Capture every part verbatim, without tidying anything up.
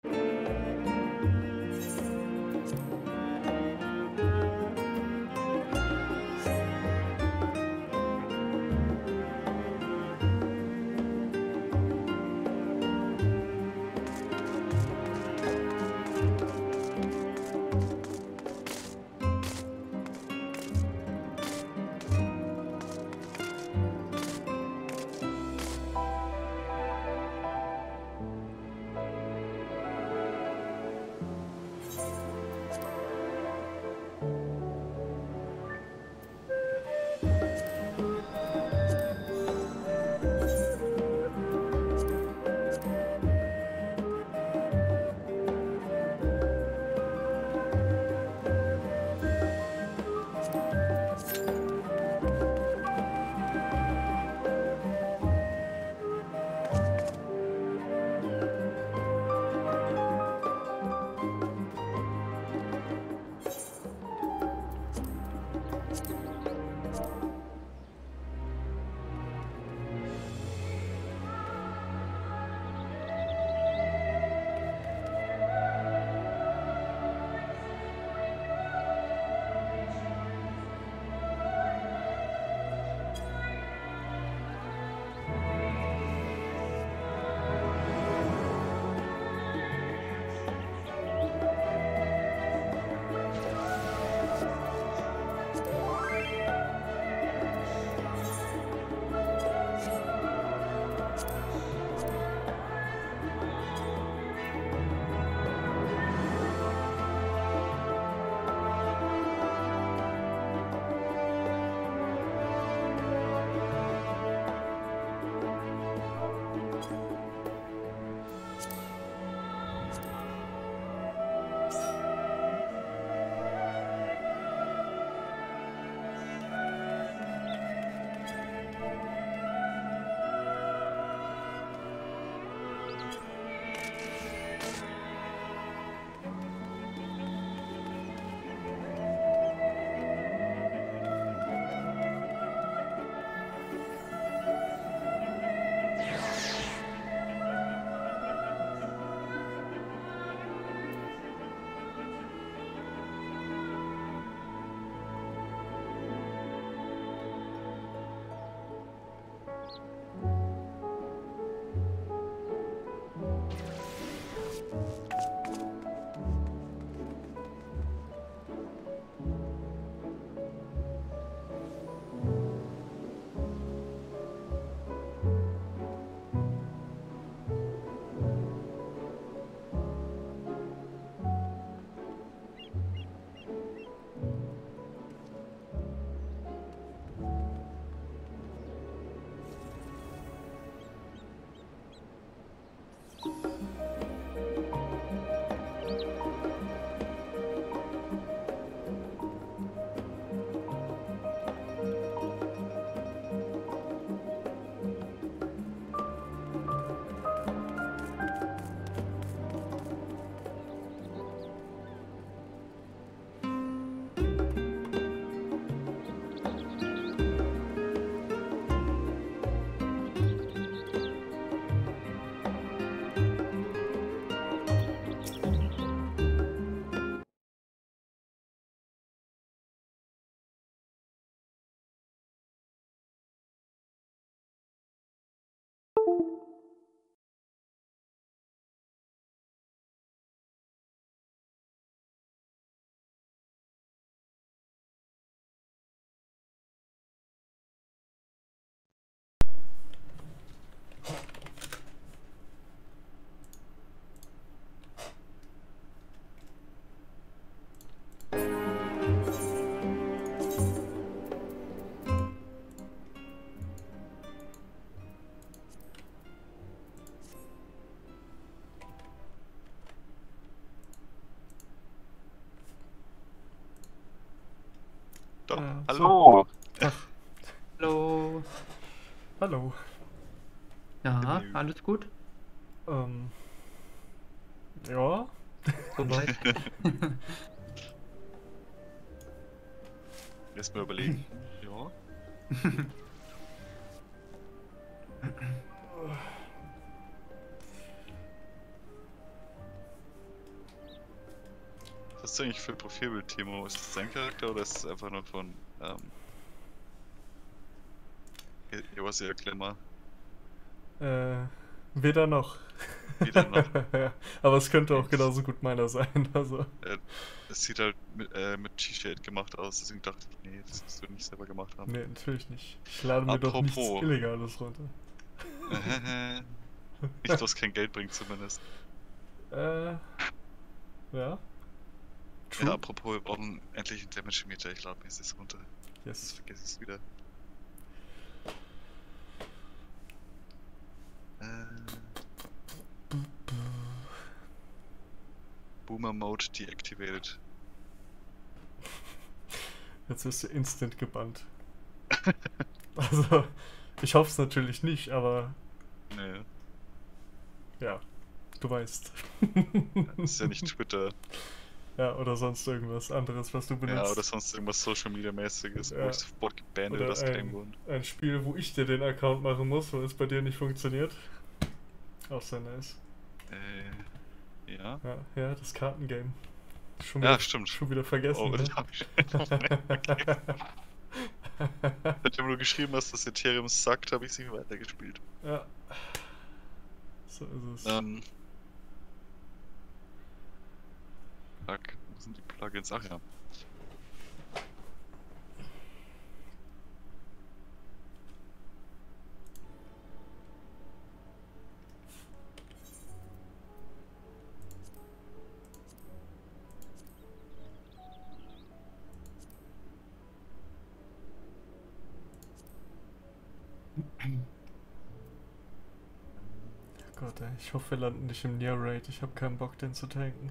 Doch, Ja. hallo. Ach, Hallo. hallo. Ja, Hallo. alles gut? Ähm. Ja. Soweit. Erstmal überlegen. Ja. Was ist eigentlich für ein Profilbild, Timo? Ist das sein Charakter oder ist es einfach nur von ähm, Josia Glimmer? Äh, weder noch. Weder noch. Ja, aber es könnte auch Yes. genauso gut meiner sein, also. Äh, es sieht halt mit, äh, mit T-Shade gemacht aus, deswegen dachte ich, nee, das wirst du nicht selber gemacht haben. Nee, natürlich nicht. Ich lade mir doch nichts Apropos. Illegales runter. Nicht, was kein Geld bringt zumindest. Äh, ja. True. Ja, apropos, wir brauchen endlich einen Damage Meter, ich lade mir das runter. Sonst Yes. vergesse ich es wieder. Äh, Boomer Mode deactivated. Jetzt wirst du instant gebannt. Also, ich hoffe es natürlich nicht, aber Nee, ja, du weißt. das ist ja nicht Twitter. Ja, oder sonst irgendwas anderes, was du benutzt. Ja, oder sonst irgendwas Social Media mäßiges, wo Ja. ich sofort gebannt Oder oder das ein, claimen wurde. ein Spiel, wo ich dir den Account machen muss, weil es bei dir nicht funktioniert. Auch sehr nice. Äh, ja. Ja, ja, das Kartengame. Schon Ja, wieder, stimmt. Schon wieder vergessen. Oh, ne? ich hab schon vergessen. Nachdem du geschrieben hast, dass Ethereum sagt, habe ich sie weitergespielt. Ja. So ist es. Ähm. Fuck, wo sind die Plugins? Ach ja. Gott, ey, ich hoffe, wir landen nicht im Near Raid. Ich habe keinen Bock, den zu tanken.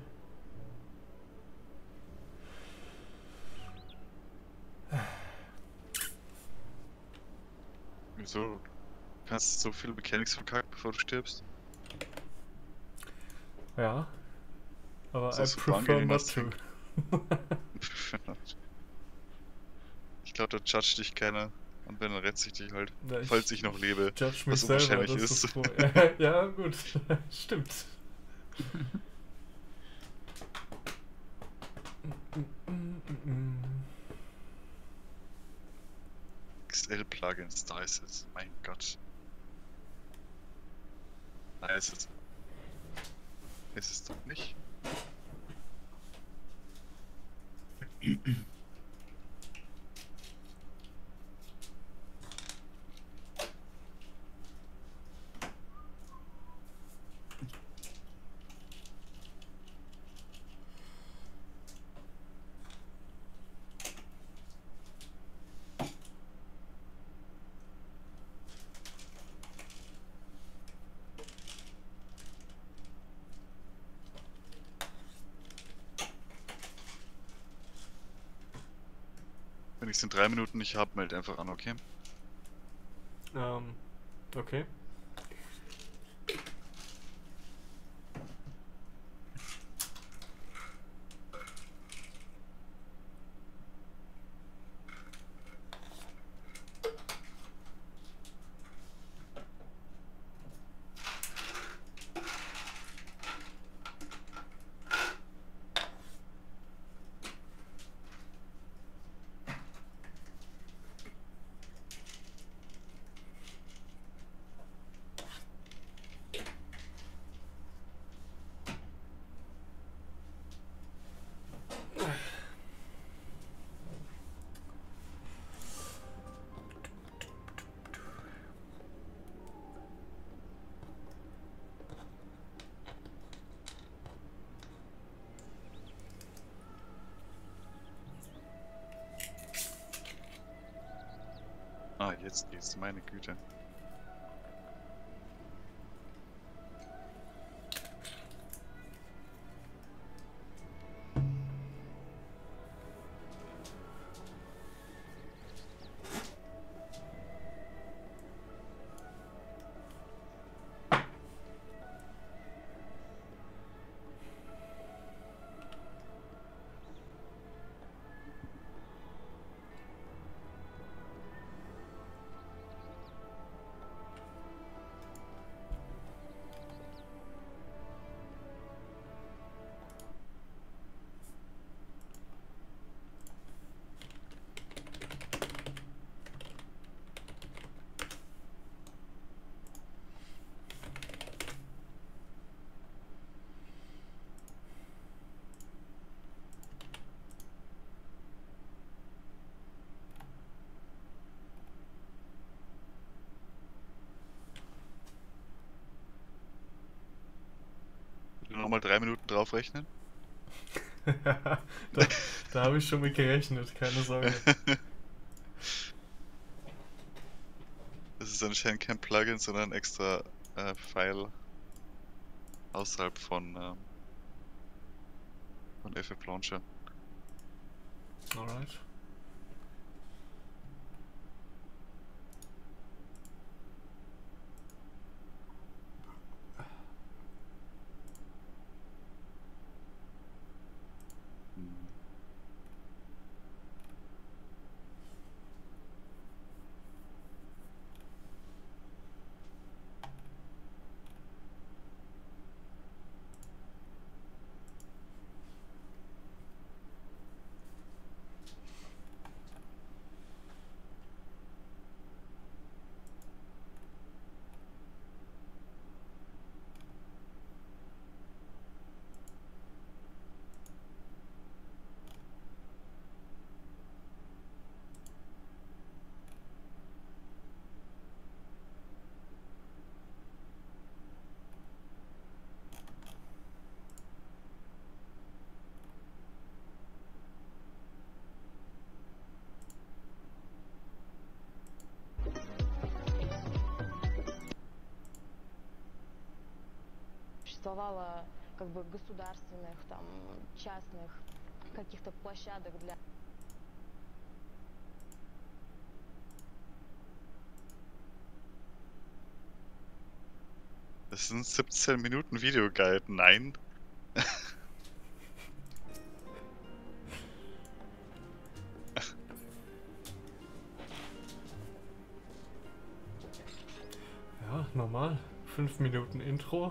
Wieso? Du kannst so viele Mechanics verkacken, bevor du stirbst. Ja. Aber Das I ist super prefer angenehm, not das to. Ding. Ich glaube, da judgt dich keiner. Und wenn, dann rettet sich dich halt. Ja, ich- Falls ich noch lebe. Judge mich Was selber, unwahrscheinlich das ist. ist so. Ja, gut. Stimmt. X L-Plugins, da ist es. Mein Gott. Da ist es. Ist es doch nicht? Wenn ich es in drei Minuten nicht habe, meld einfach an, okay? Ähm, okay. Ah, jetzt geht's, meine Güte. nochmal drei Minuten draufrechnen? da da habe ich schon mit gerechnet, keine Sorge. Das ist anscheinend kein Plugin, sondern ein extra äh, File außerhalb von, ähm, von F F Launcher. Alright. Hm. Существовало как бы государственных, там, частных каких-то площадок для... Das sind siebzehn Minuten Videoguide. Nein. Ja, normal. Fünf Minuten Intro.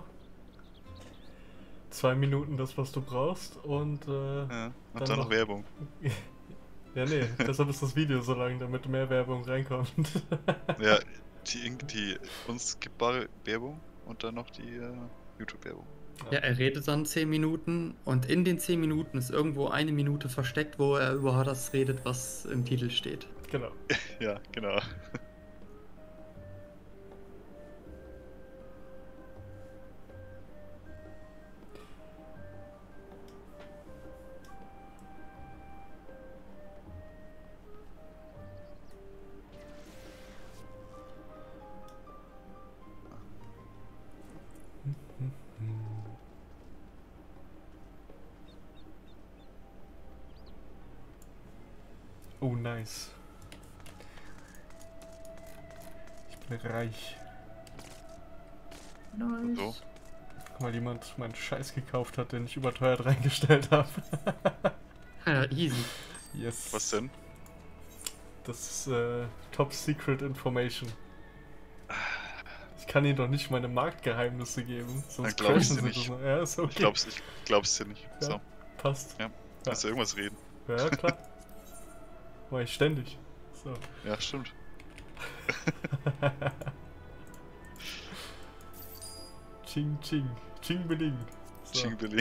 Zwei Minuten das, was du brauchst und äh, Ja. Und dann, dann noch Werbung. Ja, nee, deshalb ist das Video so lang, damit mehr Werbung reinkommt. Ja, die, die uns skippbare Werbung und dann noch die äh, YouTube-Werbung. Ja, er redet dann zehn Minuten und in den zehn Minuten ist irgendwo eine Minute versteckt, wo er über das redet, was im Titel steht. Genau. Ja, genau. Oh, nice. Ich bin reich. Nice. So. Weil jemand meinen Scheiß gekauft hat, den ich überteuert reingestellt habe. Ja, easy. Yes. Was denn? Das ist äh, Top Secret Information. Ich kann ihnen doch nicht meine Marktgeheimnisse geben, sonst glaub ich crashen dir sie nicht. das noch. Ja, ist okay. Ich glaub's, ich glaub's dir nicht. Ja. So, Passt. Ja. kannst du irgendwas reden? Ja, klar. Mach ich ständig. So. Ja, stimmt. Ching Ching. Ching Beling. So. Ching Beling.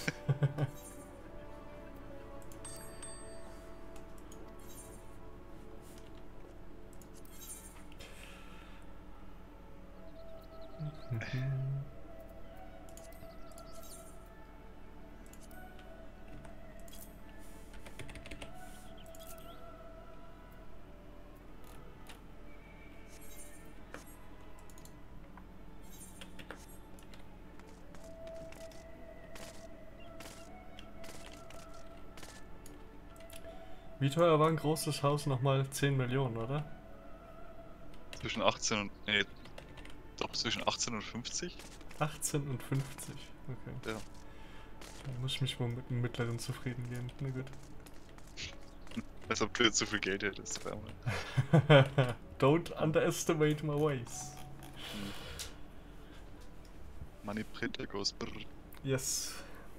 Wie teuer war ein großes Haus nochmal? zehn Millionen, oder? Zwischen achtzehn und. Nee, doch zwischen achtzehn und fünfzig? achtzehn und fünfzig. Okay. Ja. Dann muss ich mich wohl mit einem mittleren zufrieden geben. Na gut. Als ob du jetzt so viel Geld hättest. auf einmal. Don't underestimate my ways. Money Printer goes brrr. Yes.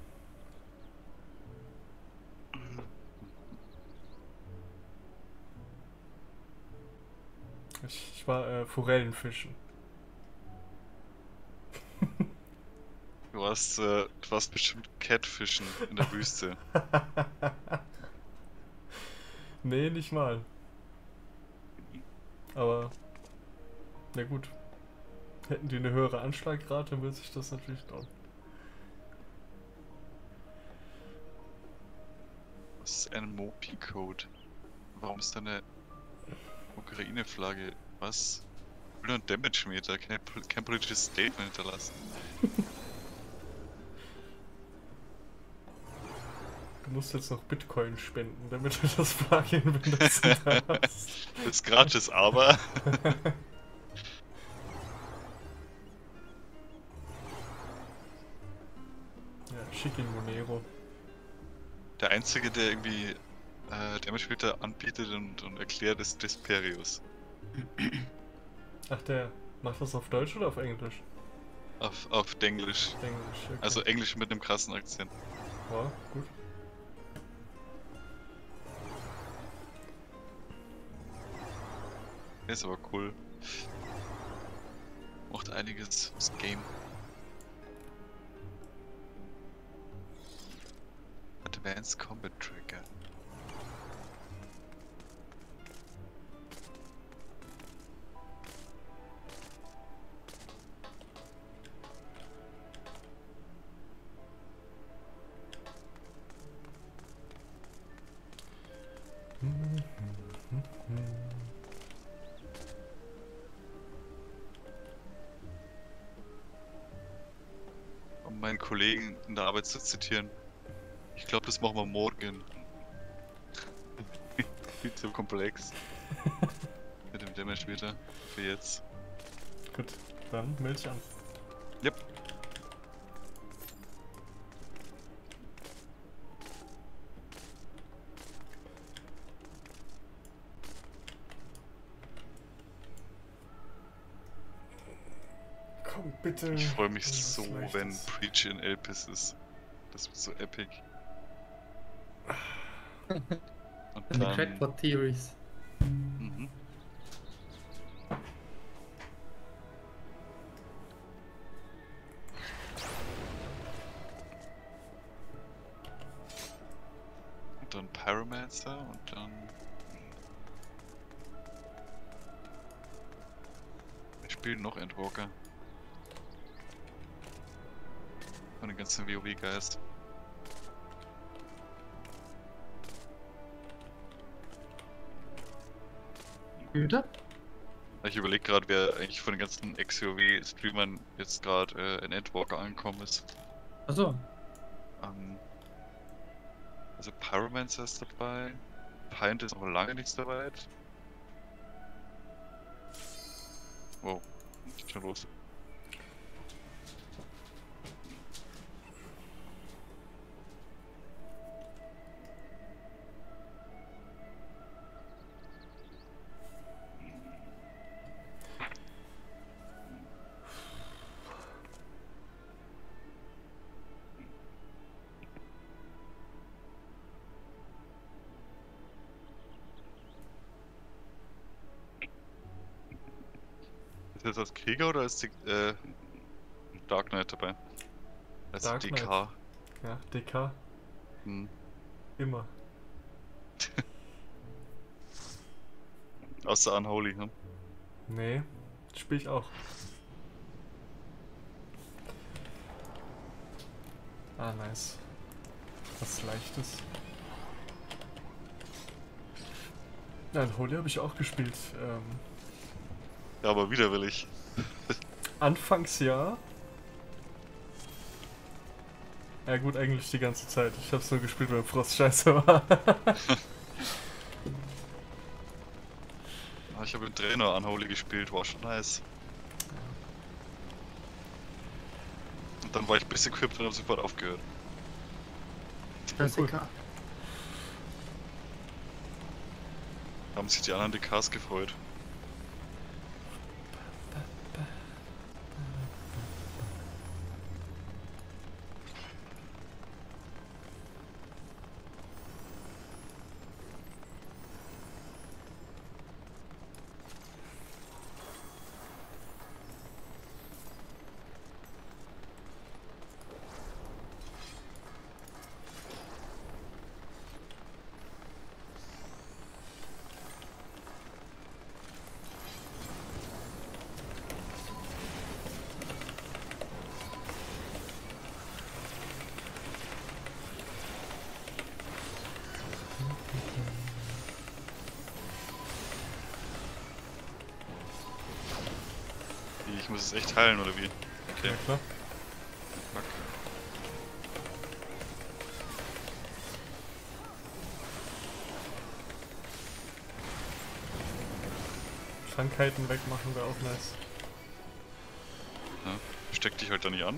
Ich, ich war äh, Forellenfischen. Du warst, äh, du warst bestimmt Catfischen in der Wüste. Nee, nicht mal. Aber, na gut. Hätten die eine höhere Anschlagrate, würde sich das natürlich lohnen. Das ist ein Mopi-Code. Warum ist da eine Ukraine-Flagge? Was? Ich will nur ein Damage-Meter, kein, kein politisches Statement hinterlassen. Du musst jetzt noch Bitcoin spenden, damit du das Plugin benutzen darfst. Das ist gratis, aber... Ja, schick ihn Monero. Der einzige, der irgendwie äh, Damage-Meter anbietet und, und erklärt, ist Desperius. Ach, der macht das auf Deutsch oder auf Englisch? Auf, auf Denglisch. Englisch, okay. Also Englisch mit einem krassen Akzent. Ja, gut. Der ist aber cool. Macht einiges fürs Game. Advanced Combat Tracker. Um meinen Kollegen in der Arbeit zu zitieren. Ich glaube, das machen wir morgen. Viel zu komplex. Mit dem Damage später. Für jetzt. Gut, dann melde dich an. Yep. Komm, bitte. Ich freue mich irgendwas so, wenn Leichtes. Preach in Elpis ist. Das wird so epic. Und Eine dann... Crackpot-Theories. Mhm. Und dann Pyromancer und dann... Ich spiele noch Endwalker. Von den ganzen WoW-Guys. Güter? Ich überlege gerade, wer eigentlich von den ganzen Ex-WoW-Streamern jetzt gerade äh, in Endwalker angekommen ist. Achso. Ähm, also Pyromancer ist dabei. Pint ist noch lange nicht so weit. Wow, geht schon los. Ist jetzt als Krieger oder ist die äh, Dark Knight dabei? Als Dark D K. Ja, D K. Hm. Immer. Außer Unholy, hm? Nee, spiel ich auch. Ah, nice. Was Leichtes. Nein, Holy habe ich auch gespielt. Ähm, Ja, aber widerwillig. anfangs ja. Ja gut, eigentlich die ganze Zeit. Ich hab's nur gespielt, weil Frost scheiße war. Ah, ich habe im Trainer Unholy gespielt, war schon nice. Und dann war ich ein bisschen equipped und habe sofort aufgehört. Klassiker. Haben sich die anderen D Ks gefreut. Ich muss es echt heilen, oder wie? Okay. Ja klar. Fuck. Krankheiten wegmachen wäre auch nice. Ja. Steck dich halt da nicht an.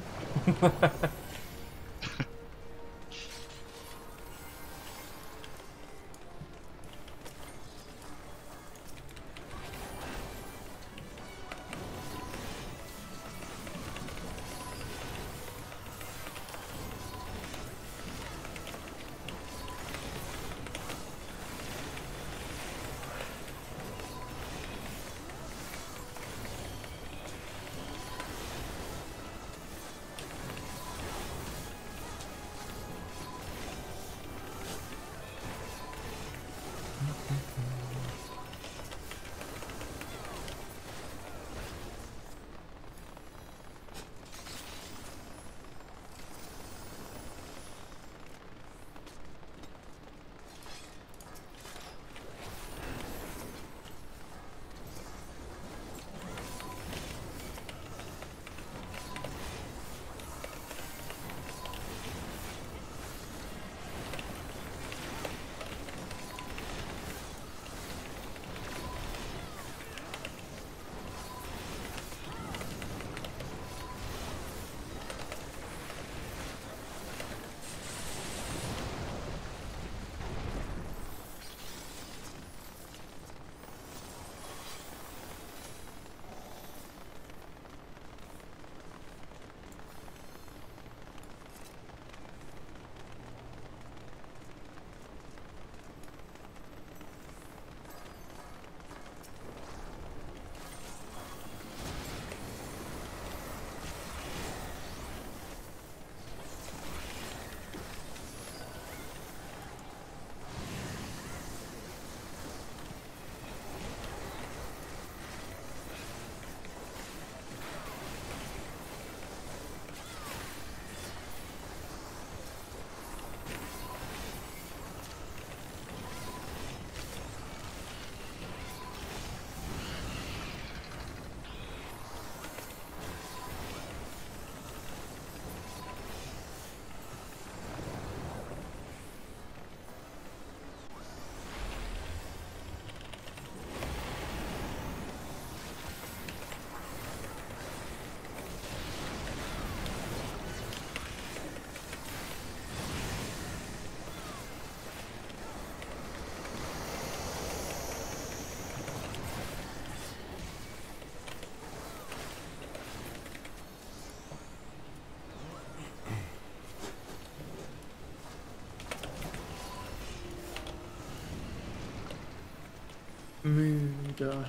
Müde.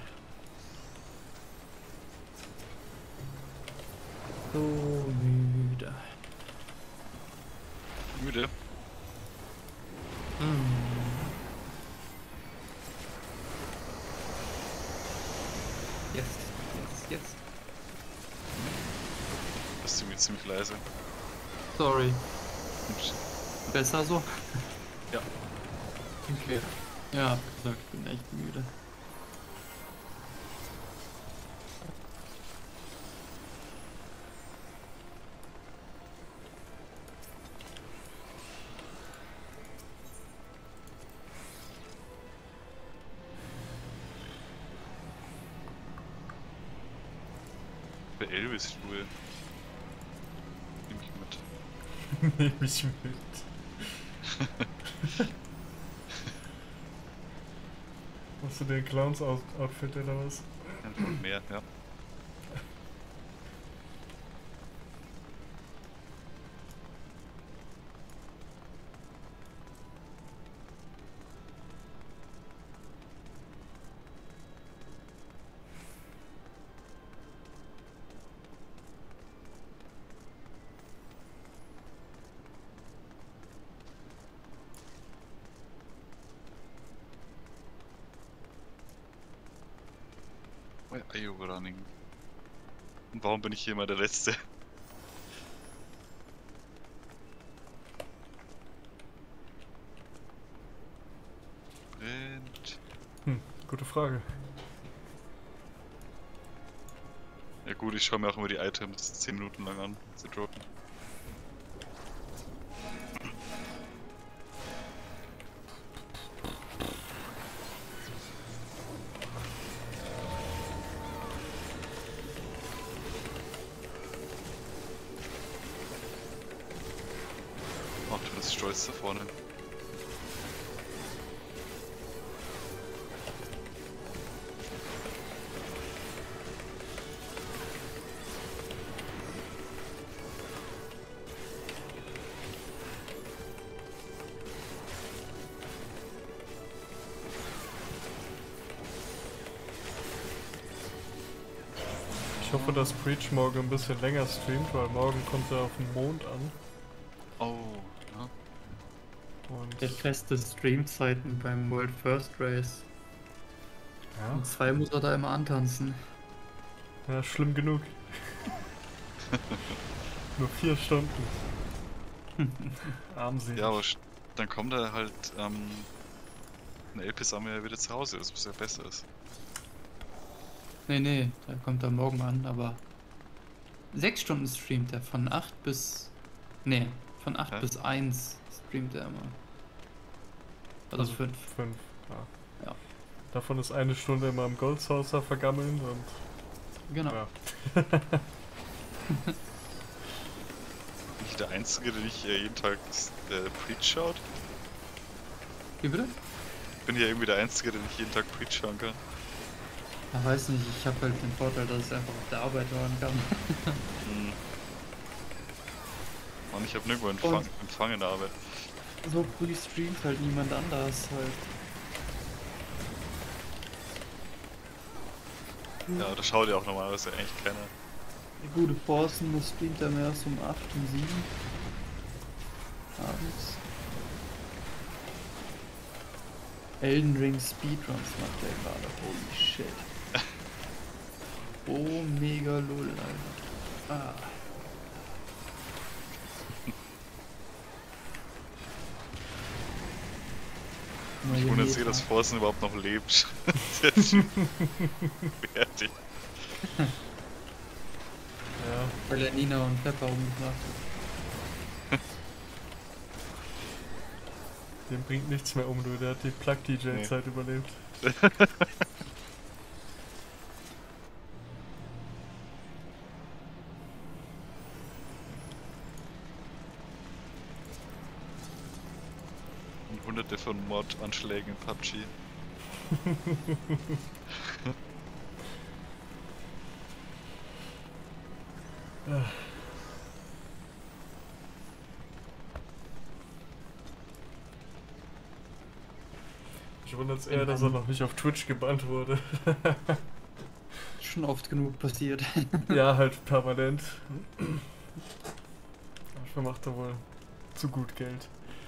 So müde. Müde. Mm. Jetzt, jetzt, jetzt. Das ist ziemlich, ziemlich leise. Sorry. Ups. Besser so? Ja. Okay. Ja, hab gesagt, ich bin echt müde. Der Elvis-Stuhl. Nehm ich mit. Nehme ich mit. Hast du den Clowns-Outfit oder was? Einfach mehr, ja. Why are you running? Und warum bin ich hier immer der Letzte? Brennt. Hm, gute Frage. Ja gut, ich schaue mir auch immer die Items zehn Minuten lang an, sie droppen. Ach, du bist stolz da vorne. Ich hoffe, dass Preach morgen ein bisschen länger streamt, weil morgen kommt er auf den Mond an. Oh, ja. Und Der feste Streamzeiten beim World First Race. ja, Um zwei muss er da immer antanzen. ja, schlimm genug. Nur vier Stunden. Armselig. Ja, aber sch- dann kommt er halt ähm, in Elpis ja wieder zu Hause, das was ja besser ist. Nee, nee, da kommt er morgen an, aber sechs Stunden streamt er von acht bis. Nee, von acht Hä? bis eins streamt er immer. Oder Also fünf. Fünf, ja. Ja. Davon ist eine Stunde immer im Gold Saucer vergammeln und Genau. ja. Bin ich der Einzige, der nicht äh, jeden Tag äh, Preach schaut? Wie bitte? Bin ja irgendwie der Einzige, der nicht jeden Tag Preach schauen kann. Ich weiß nicht, ich habe halt den Vorteil, dass ich einfach auf der Arbeit hören kann. Hm. Und ich habe nirgendwo Empfang, Und- Empfang in der Arbeit. So früh streamt halt niemand anders halt. Ja, da schaut ja auch normalerweise eigentlich keiner. Der gute Forsen muss streamt er mehr erst um acht, um sieben abends. Elden Ring Speedruns macht der gerade. Holy shit. Oh, mega lol, Alter. Ah. Ich wundere sich, dass Forsen überhaupt noch lebt. Der ist schon fertig. Ja, Weil er Nina und Pepper umgebracht hat. dem bringt nichts mehr um, du. Der hat die Plug-D J-Zeit überlebt. Und hunderte von Mordanschlägen in P U B G. Ich wundere es eher, dass er noch nicht auf Twitch gebannt wurde. Schon oft genug passiert. Ja, halt permanent. Dafür macht er wohl zu gut Geld.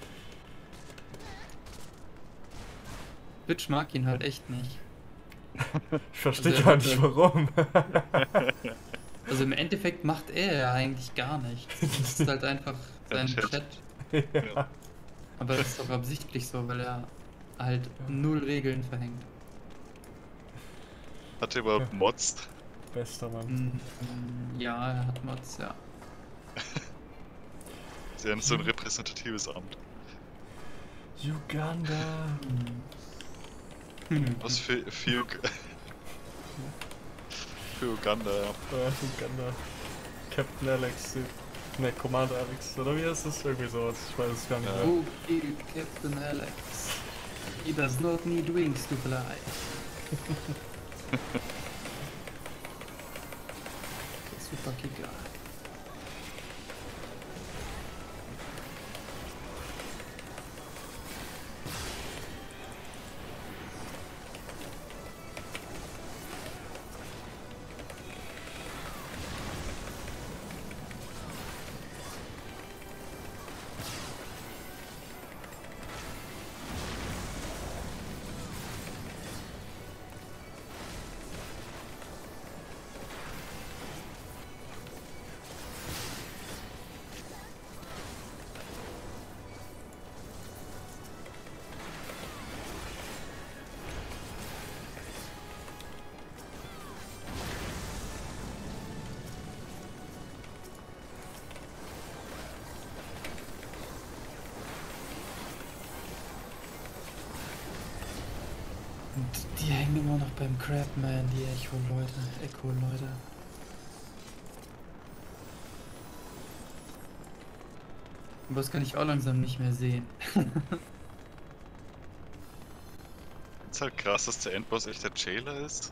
Twitch mag ihn halt echt nicht. Ich verstehe Also er gar hat nicht ja- warum. Also im Endeffekt macht er ja eigentlich gar nichts. Das ist halt einfach sein Chat. Chat. Ja. Aber das ist doch absichtlich so, weil er halt null Regeln verhängt. Hat er überhaupt Mods? Bester Mann. Mm, Ja, er hat Mods, ja. Sie haben so ein repräsentatives Amt. Uganda. Hm. Was für, für, Ug- für Uganda, ja. Äh, Uganda. Captain Alex. Ne, Commander Alex. Oder wie heißt das? Irgendwie sowas. Ich weiß es gar nicht Ja. mehr. Who killed Captain Alex? He does not need wings to fly. Super Kicker. Und die hängen immer noch beim Crabman, die Echo-Leute, Echo-Leute. Aber das kann ich auch langsam nicht mehr sehen. Ist halt krass, dass der Endboss echt der Jailer ist.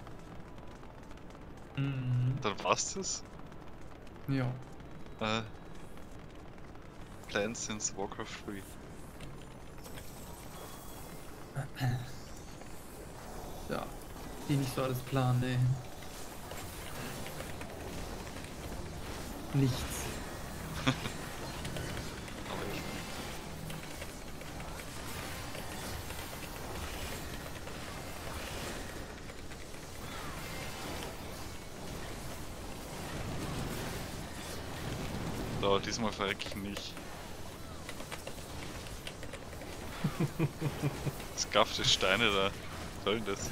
Mhm. Dann war's das. Ja. Äh. Plans since Warcraft drei. Ja. Die nicht so alles planen, ey. Nichts. Aber echt. So, diesmal verreck ich nicht. Skaffte Steine da. Was soll denn das?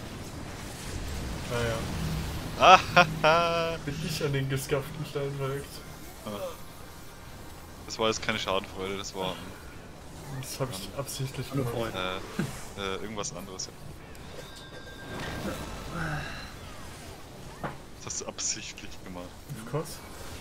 Naja, Ah, bin ich an den geskafften Stein verreckt. das war jetzt keine Schadenfreude, das war Das habe ich absichtlich Hallo, gemacht. Freunde. äh, äh, irgendwas anderes. Das hast du absichtlich gemacht. Of course.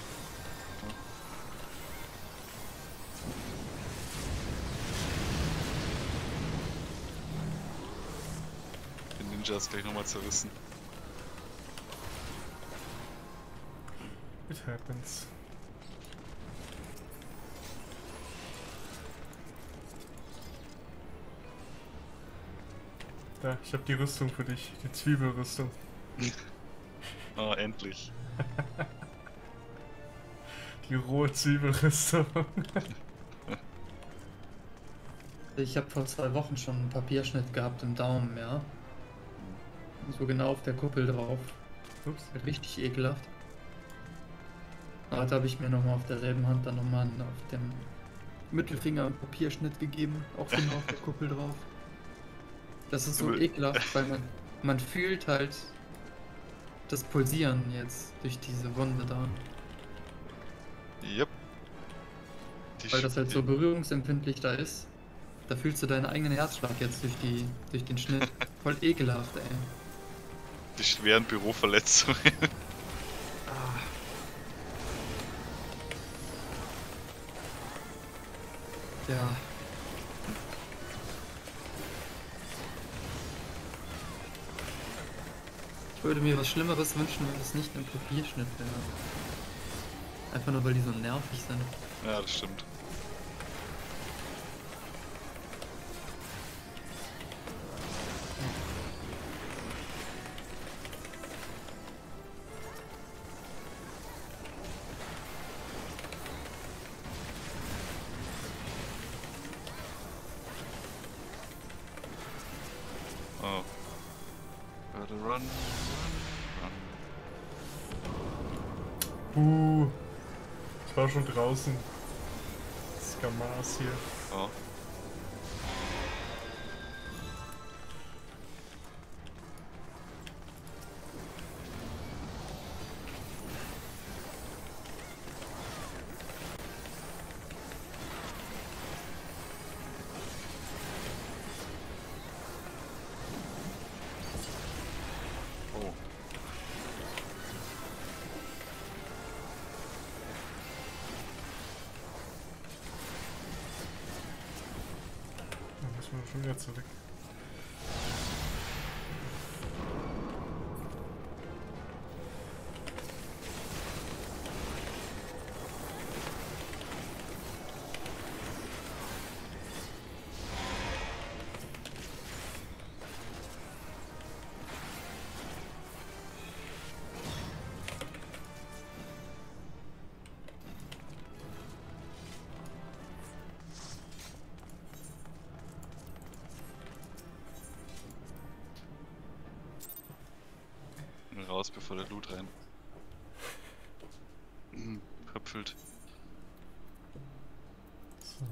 Den Ninjas gleich nochmal zerrissen. It happens. Ja, ich habe die Rüstung für dich, die Zwiebelrüstung. Ah, endlich. Die rohe Zwiebelrüstung. Ich habe vor zwei Wochen schon einen Papierschnitt gehabt im Daumen, ja. So genau auf der Kuppel drauf. Ups. Richtig ekelhaft. Heute habe ich mir nochmal auf derselben Hand dann nochmal auf dem Mittelfinger einen Papierschnitt gegeben. Auch genau auf der Kuppel drauf. Das ist so Du- ekelhaft, weil man, man fühlt halt das Pulsieren jetzt durch diese Wunde da. Yep. Die Weil das halt so die- berührungsempfindlich da ist. Da fühlst du deinen eigenen Herzschlag jetzt durch, die, durch den Schnitt. Voll ekelhaft, ey. Die schweren Büroverletzungen. Ja. Ich würde mir was Schlimmeres wünschen, wenn es nicht ein Papierschnitt wäre. Einfach nur, weil die so nervig sind. Ja, das stimmt. Oh. Gotta run, run, run. Uh, ich war schon draußen. Skamas hier. Oh. Oh. Da müssen wir schon wieder zurück. Raus, bevor der Loot rein hm, höpfelt. So.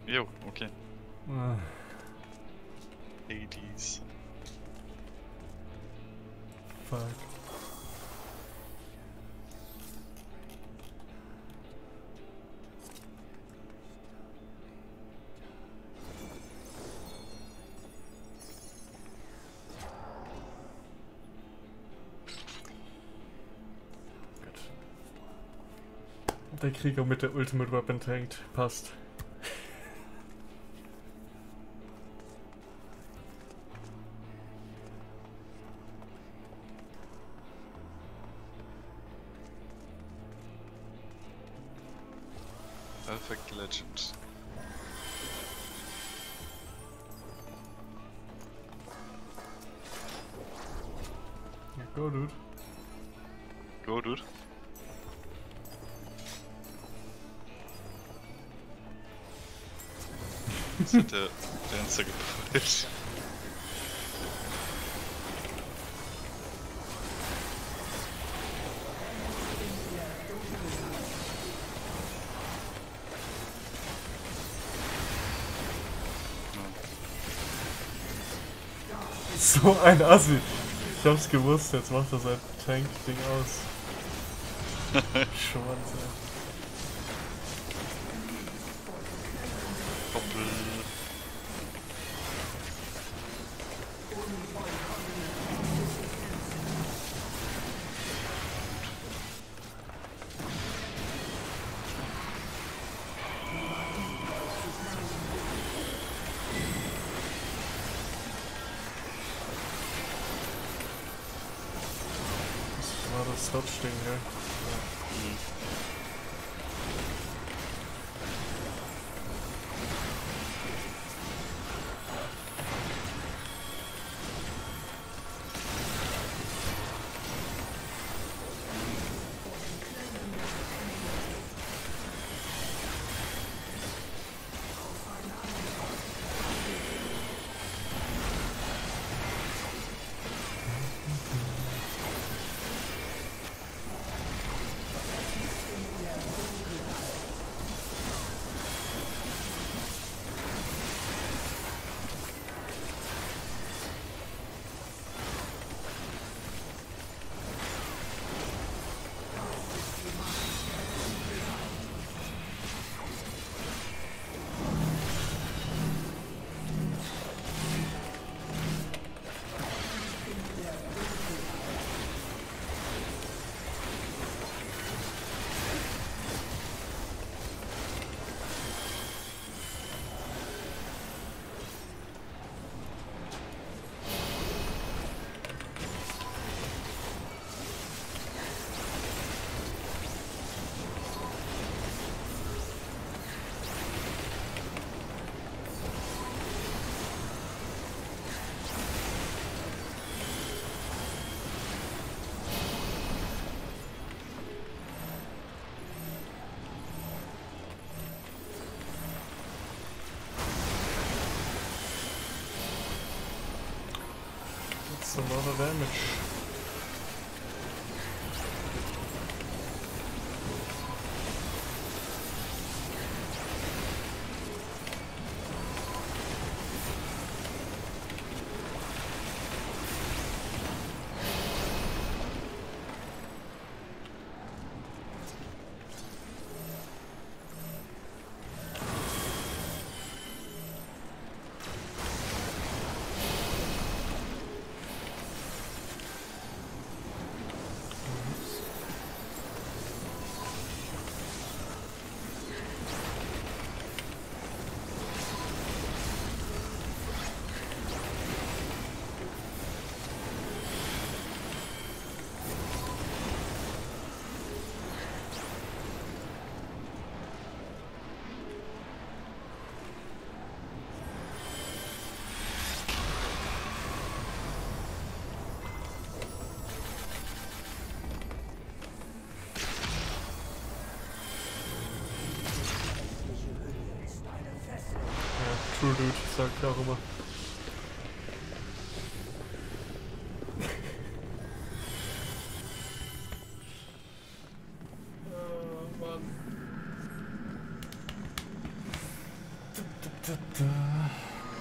Jo, okay. Ah, Hades. fuck. Der Krieger mit der Ultimate Weapon tankt. Passt. Perfect Legend. Ja, go, dude. Go, dude. Jetzt hat der Dancer geprüft. So ein Assi. Ich hab's gewusst, jetzt macht er sein Tank-Ding aus. Schwanz, ey. Hoppel. Das war das Dodge-Ding, gell? Ja. That's a lot of damage. True Dude, sagt er auch immer. Oh Mann. Da, da.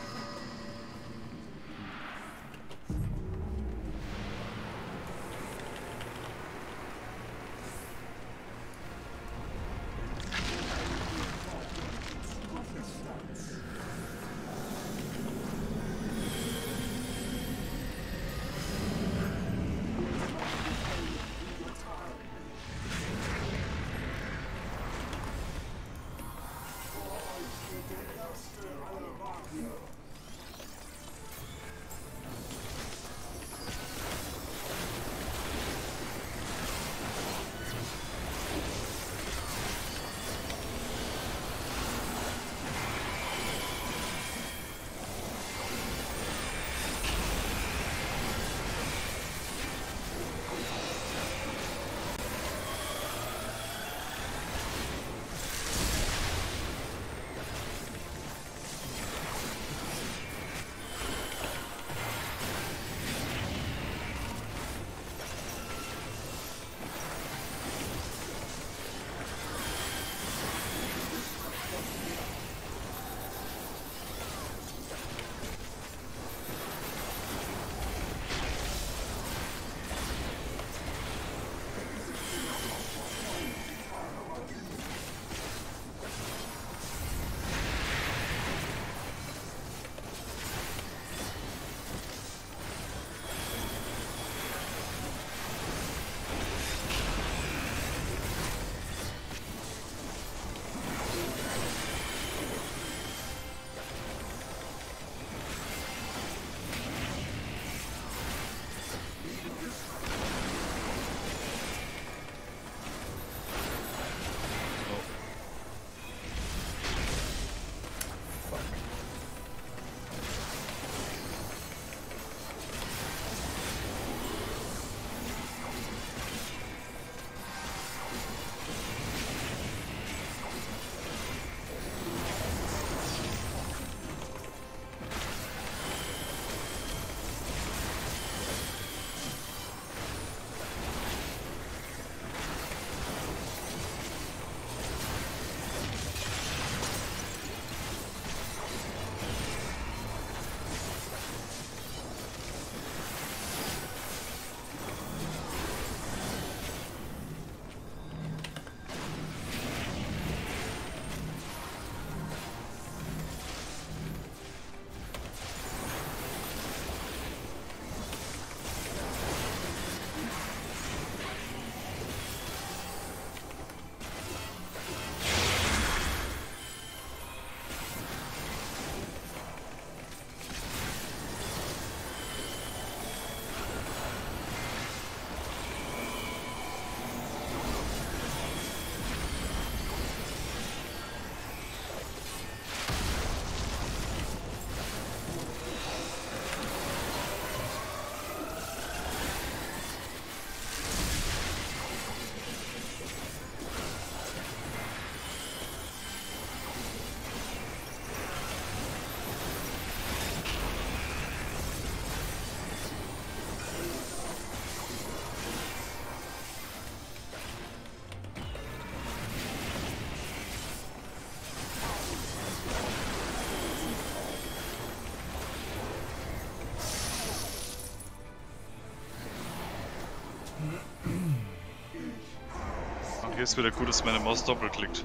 Hier ist wieder gut, dass meine Maus doppelklickt.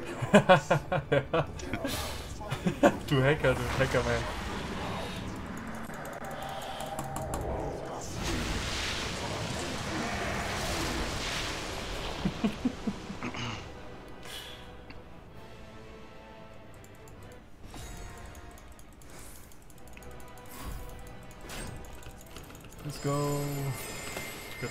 Ja. Du Hacker, du Hackerman. Let's go. Good.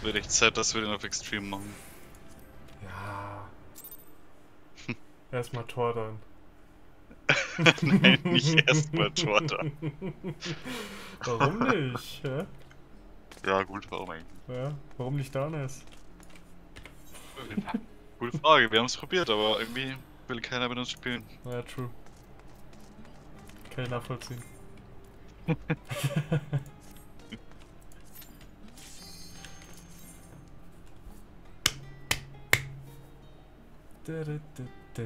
Wird echt Zeit, dass wir den auf Extreme machen. Ja. Erstmal Tor dann. Nein, nicht erstmal Jordan. Warum nicht? Ja? Ja, gut, warum eigentlich? Ja, warum nicht Danes? Gute Frage, wir haben es probiert, aber irgendwie will keiner mit uns spielen. Ja, true. Kann ich nachvollziehen. Da, da, da, da.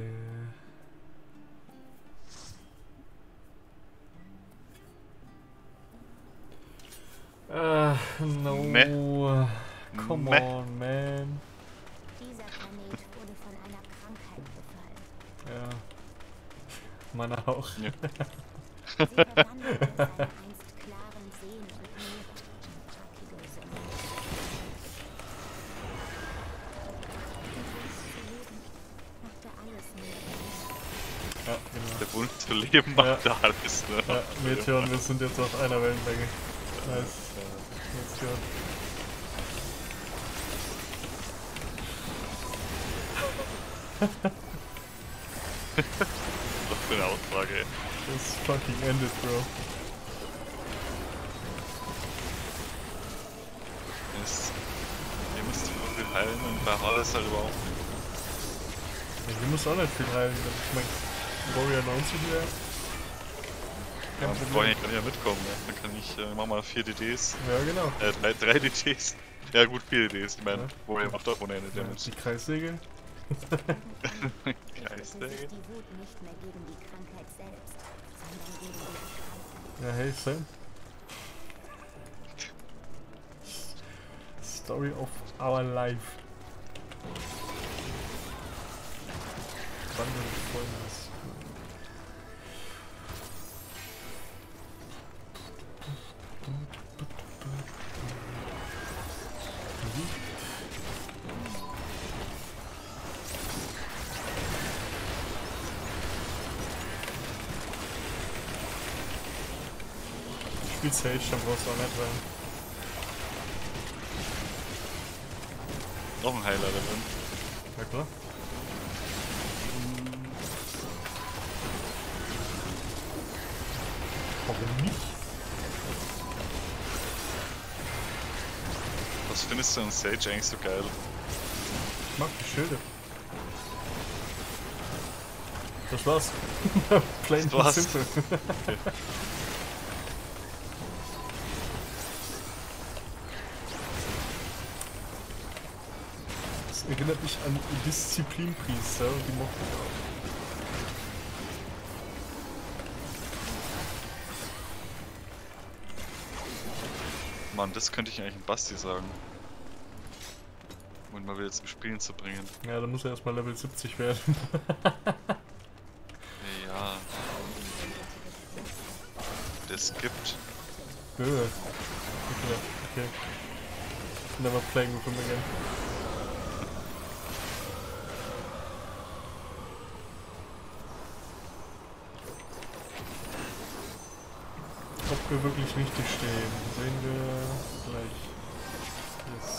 Ah, no. Meh. Come Meh. on, man. Dieser Planet wurde von einer Krankheit befallen. Ja. Meiner auch. Ja. Sie verwandelte seine einst klaren Seen und Meere in dreckige Sümpfe. Der Wunsch zu leben machte alles möglich. Ja, genau. Der Wunsch zu leben macht da alles, ne? Ja, Meteor, wir sind jetzt auf einer Wellenlänge. Nice. Let's go. Was für eine Aussage, ey. It's fucking ended, bro. Ist, ihr müsst so viel heilen und bei Hall halt überhaupt nicht. Ja, hier muss auch nicht viel heilen, wenn ich mein Warrior neunzig wäre. Ja, Kein wir wollen Problem. ja kann ja mitkommen, ne? Dann kann ich, äh, mach mal vier D Ds. Ja, genau. Äh, drei, drei D Ds. Ja gut, vier D Ds. Ich meine, Ja. Warrior macht auch ohne Ende Ja, Damage. die Kreissäge. Richtete Geist, sich ey. die Wut nicht mehr gegen die Krankheit selbst, sondern gegen die Erkrankung. Ja, hey, Sam. Story of our life. Wandel folgendes. Spiel Sage, dann brauchst du auch nicht rein. Noch ein Heiler da drin. Ja klar. Warum nicht? Was findest du an Sage eigentlich so geil? Ich mag die Schilde. Das war's. Plain Das war's. and simple. Okay. Das erinnert mich an Disziplinpriester und die mochte ich auch. Mann, das könnte ich eigentlich in Basti sagen. Um ihn mal wieder zum Spielen zu bringen. Ja, dann muss er erstmal Level siebzig werden. Ja. Das gibt. Äh. Okay. Okay. Never playing with him again. Ob wir wirklich richtig stehen, sehen wir gleich. Yes.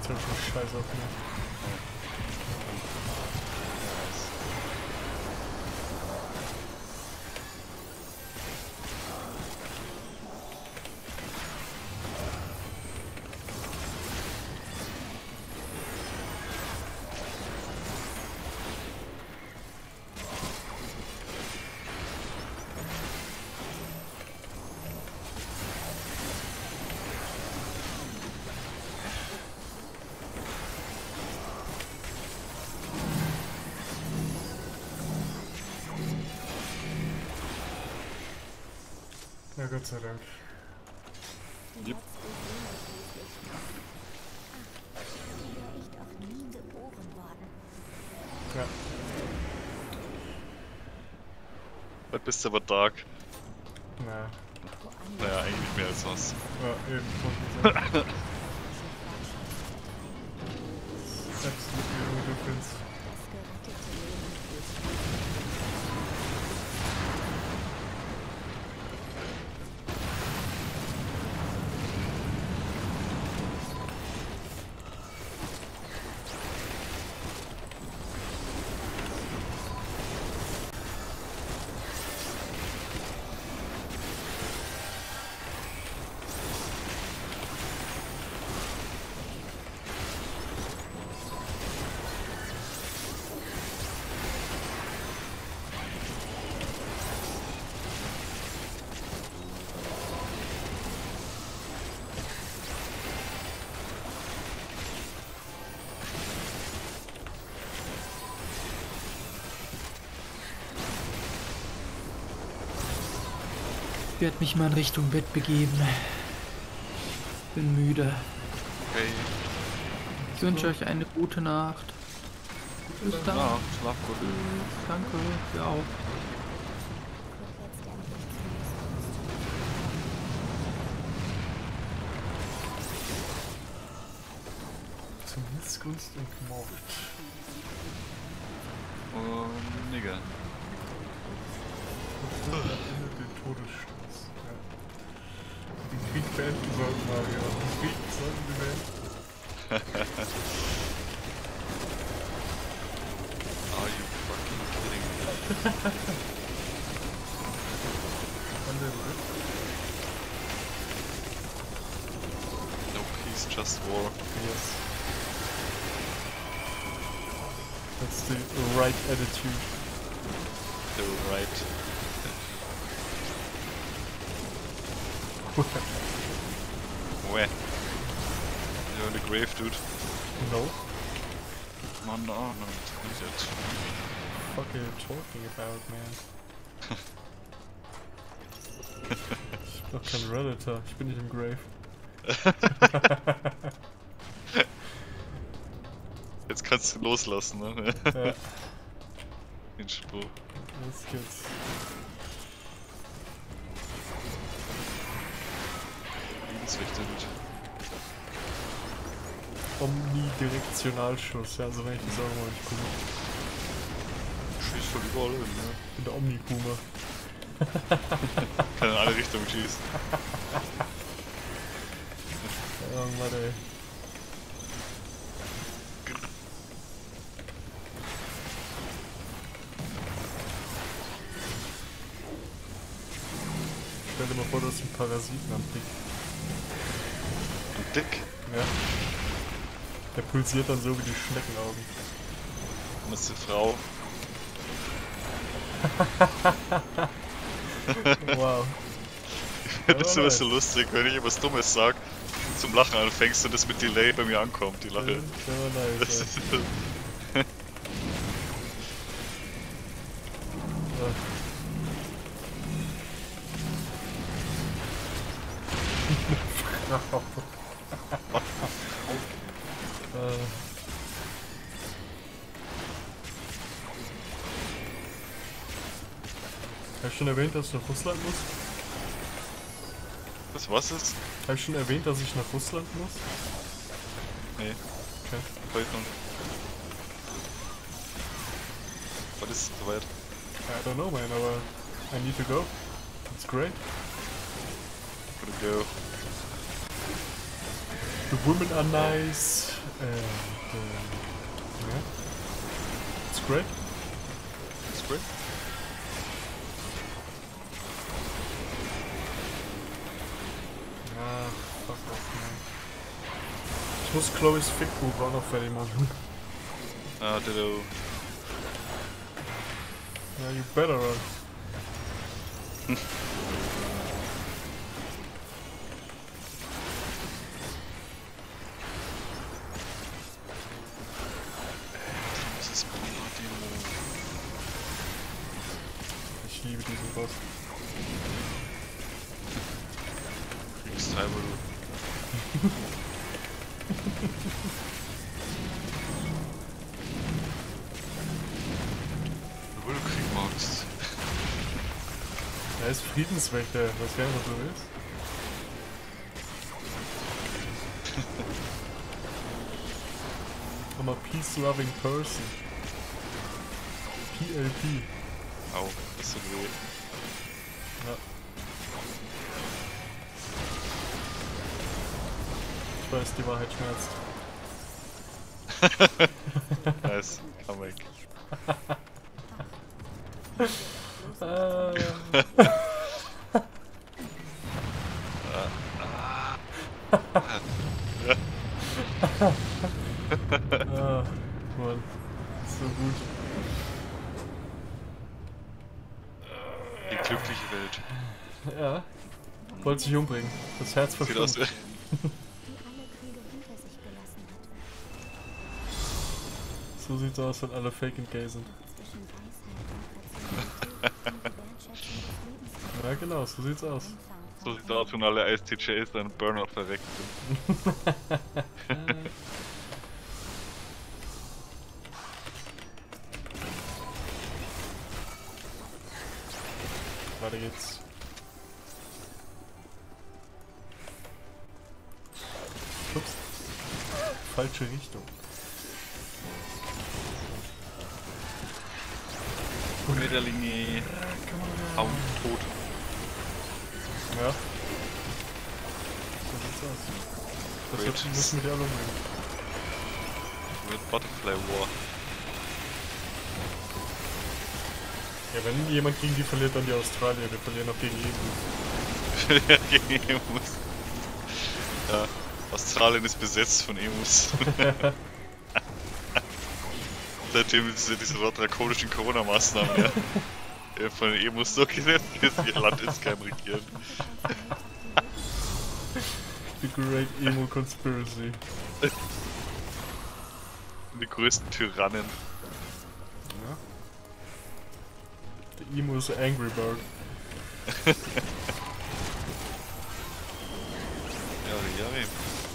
ziemlich scheiße auf mir. Ja, Gott sei Dank. Die Yep. letzte Seele schließlich. Ach, die wäre ich doch nie geboren worden. Ja. Heute bist du aber dark. Na, Woanders Naja, eigentlich nicht mehr als was. ja, eben schon gesagt. Absolutely no difference. das gerettete Leben ist Ich werde mich mal in Richtung Bett begeben. Bin müde. Okay. Ich wünsche euch eine gute Nacht. Bis dann. Ja, schlaf gut. Danke, dir auch. Zum Missgunst und Mord. Oh, Nigga. Und am Ende den Todesstoß. Ja. Den Krieg beenden sollten wir, ja. Den Krieg sollten wir beenden. Are you fucking kidding me? Wann der wird? No peace, just war. Yes. That's the right attitude. The right. Where? You're in the grave, dude. No? No, no, no, not yet. What are you talking about, man? Ich bin doch kein Redditor, ich bin nicht im Grave. Jetzt kannst du loslassen, ne? Ja, Den Spruch. los geht's. Lebenswichtig. Omnidirektionalschuss, ja, also wenn ich das auch mal nicht gucke. Schießt von überall hin, ne? Ich bin der Omnikuma. Kann in alle Richtungen schießen. Ja, Mann, ey. Stell dir mal vor, du hast einen Parasiten am Blick. Und dick. Ja. Der pulsiert dann so wie die Schneckenaugen. Und das ist die Frau. Wow. Ich finde das Aber immer so nice. lustig, wenn ich was Dummes sag, zum Lachen anfängst und das mit Delay bei mir ankommt, die Lache. Ja, nice, Das ja. ist, Frau. äh. Hab ich schon erwähnt, dass ich nach Russland muss? das was ist? Hab ich schon erwähnt, dass ich nach Russland muss? Nee, Okay. heute noch. Was ist soweit? I don't know, man, aber I need to go. It's great. Gonna go. The women are nice. And, uh, yeah. It's great. It's great. Ah, fuck off, man. Ich muss Chloe's Fickbuch auch noch fertig machen. Ah, ditto. Ja, you better run. Das ist Demo. Ich liebe diesen Boss. Kriegstreiber, du. Obwohl du Krieg magst. Er ist Friedenswächter, was gerne was du willst. I'm a peace-loving person. P L P. Au, das tut weh. Ja. Ich weiß, die Wahrheit schmerzt. Nice, come back. Ah. Ah, Mann. So gut. Die glückliche Welt. Ja. Wollte sich umbringen. Das Herz Sieht aus verschwunden. wie... die alle Kriege hinter sich gelassen hat. So sieht's aus, wenn alle fake and gay sind. Zwischen Weisheit und Verzweiflung und die Wertschätzung des Lebens Ja genau, so sieht's aus. So sieht aus, wenn alle I S T Js dann Burnout verreckt sind. Weiter geht's. Ups. Falsche Richtung. Schmetterlinge. Hauen tot. Ja. So sieht's aus. Das Great. wird, müssen wir die alle umbringen. Mit Butterfly War. Ja, wenn jemand gegen die verliert, dann die Australier. Wir verlieren auch gegen jeden. Gegen Emus. Ja, Australien ist besetzt von Emus. Seitdem diese, diese drakonischen Corona-Maßnahmen ja, äh, von den Emus so gesetzt ist, ihr Land ist kein Regieren. The Great Emo Conspiracy. Die größten Tyrannen. Ja. The Emo is Angry Bird. Jahre, Jahre.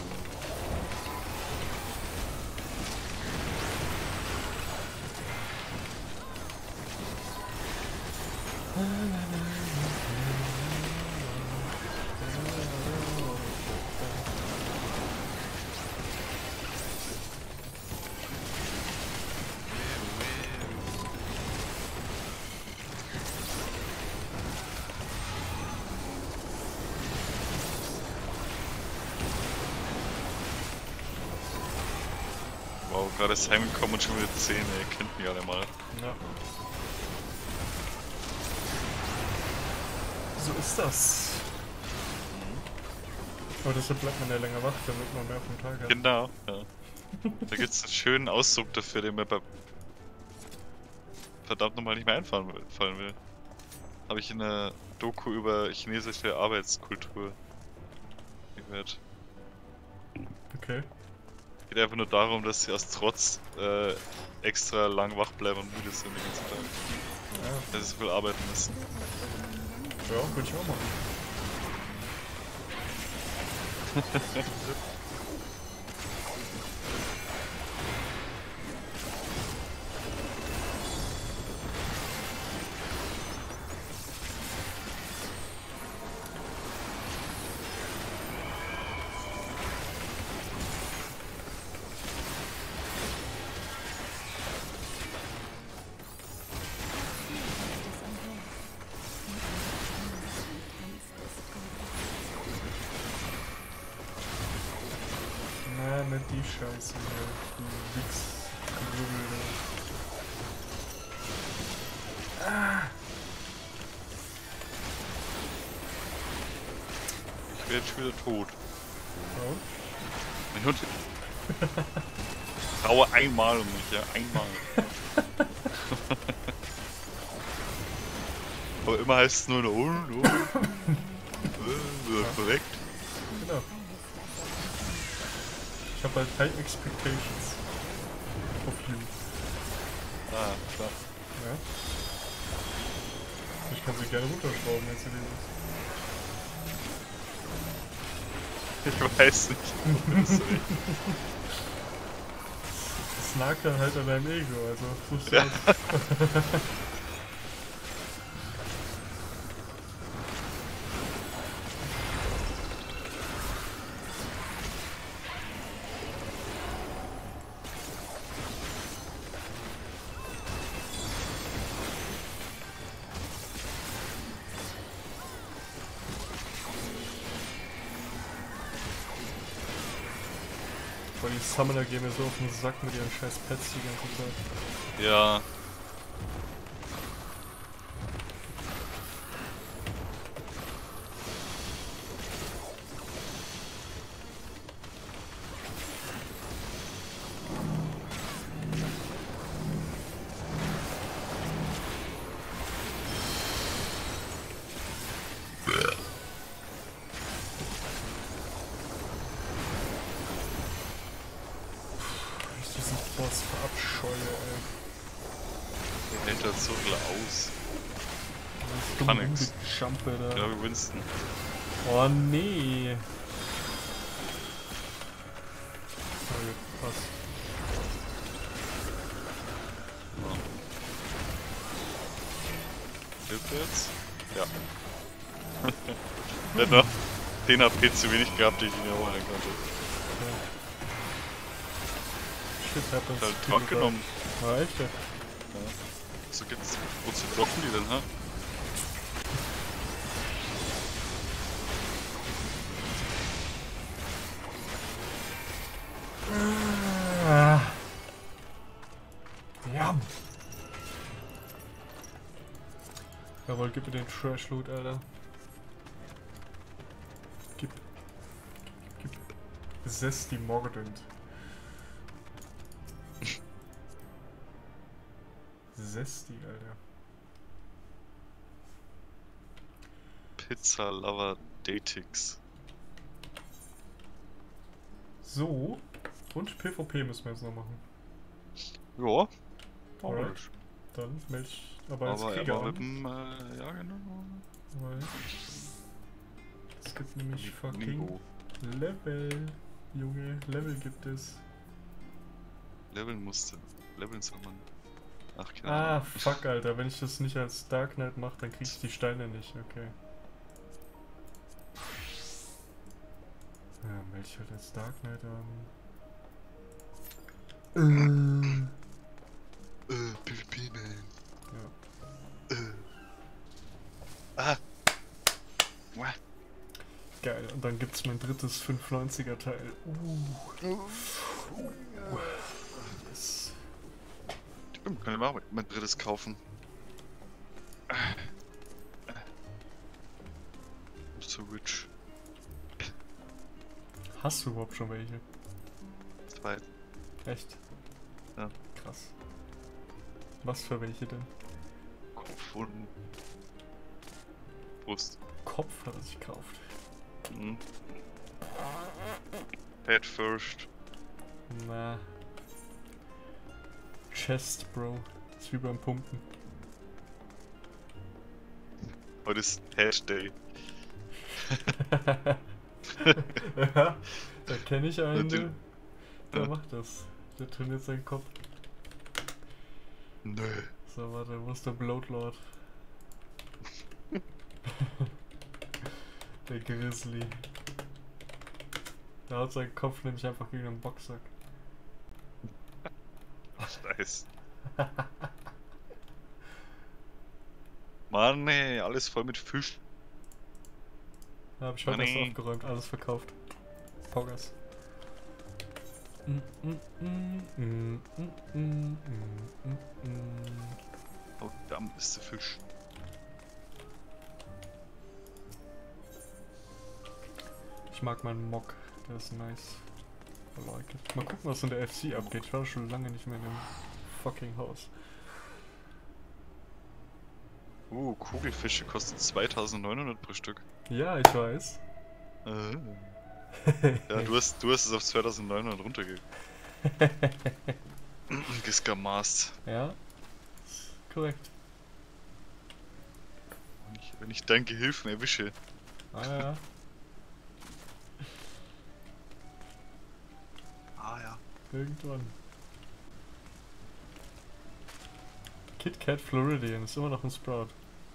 Wow, gerade ist heimgekommen und schon wieder zehn, ihr kennt mich alle mal. Ja. So ist das. Aber deshalb bleibt man ja länger wach, damit man mehr vom Tag hat. Genau, ja. Da gibt's einen schönen Ausdruck dafür, den mir bei verdammt nochmal nicht mehr einfallen will- fallen will. Habe ich in einer Doku über chinesische Arbeitskultur gehört. Okay. Geht einfach nur darum, dass sie aus Trotz äh, extra lang wach bleiben und müde sind den ganzen Tag. Ja, Dass sie so viel arbeiten müssen. ja würde ich auch machen. Scheiße hier. Du Wichs. Ah. Ich werde schon wieder tot. Oh. Mein Hund. Traue einmal um mich, ja, einmal. Aber immer heißt es nur, oh, oh. Äh, verreckt. Genau. Ich habe halt high expectations of you. Ah, klar. Ja. Ich kann sie gerne runterschrauben, wenn sie das ist. Ich weiß nicht. Das nagt dann halt an deinem Ego, also tust du Ja. das. Boah, die Summoner gehen mir so auf den Sack mit ihren scheiß Pets die ganze Zeit. Ja. Ich diesen Boss verabscheue, ey. Der hält das so viel aus. Das ist Kann dumme nix. Jumpe da. Ja, wie Winston. Oh nee. Okay, passt. Ja. Hilft er jetzt? Ja. Der hat noch zehn H P zu wenig gehabt, die ich ihn erholen konnte. Okay. Shit happens. Hat halt People Truck genommen. die. Ah, echt? Ja. So geht's. Wozu blocken die denn, ha? Ah. Ja. Jawohl, gib mir den Trash Loot, Alter. Gib. Gib. Gib. Zesty Mordant. Zesty, Alter. Pizza Lover Datix. So. Und PvP müssen wir jetzt noch machen. Ja. Alright. Dann melde ich aber als Aber Krieger aber mit an. dem, äh, ja genau. Weil es gibt nämlich fucking Nico. Level. Junge, Level gibt es. Leveln musste. Leveln soll man. Ach, keine Ah, Ahnung. fuck, Alter. Wenn ich das nicht als Dark Knight mache, dann krieg ich die Steine nicht. Okay. Ja, melde ich halt als Dark Knight an. Äh. Äh, PvP, man. Ja. Äh. Ah. What? Geil. Und dann gibt's mein drittes fünfhundertneunziger Teil. Uh. Yes. Stimmt, kann ich mal mein drittes kaufen. So rich. Hast du überhaupt schon welche? Zwei. Echt? Ja. Krass. Was für welche denn? Kopf und Brust. Kopf hat er sich gekauft. Mhm. Head first. Na. Chest, Bro. Ist wie beim Pumpen. Heute ist Head Day. Ja, da kenne ich einen, Den- der ja. macht das. Der trainiert seinen Kopf. Nö. So, warte, wo ist der Bloatlord? Der Grizzly. Der haut seinen Kopf nämlich einfach gegen den Boxsack. Nice. Mann, ey, alles voll mit Fisch. Da hab ich heute erst Money. aufgeräumt, alles verkauft. Poggers. Oh, Damm ist der Fisch. Ich mag meinen Mock, der ist nice. I like it. Mal gucken, was in der F C abgeht. Ich war schon lange nicht mehr in dem fucking Haus. Uh, Kugelfische kosten zweitausendneunhundert pro Stück. Ja, ich weiß. Äh. Ja, du hast, du hast es auf zweitausendneunhundert runterge... geskamast. Ja, korrekt. Wenn ich, wenn ich deinen Gehilfen erwische. Ah ja. Ah ja. Irgendwann. Kit Kat Floridian ist immer noch ein Sprout.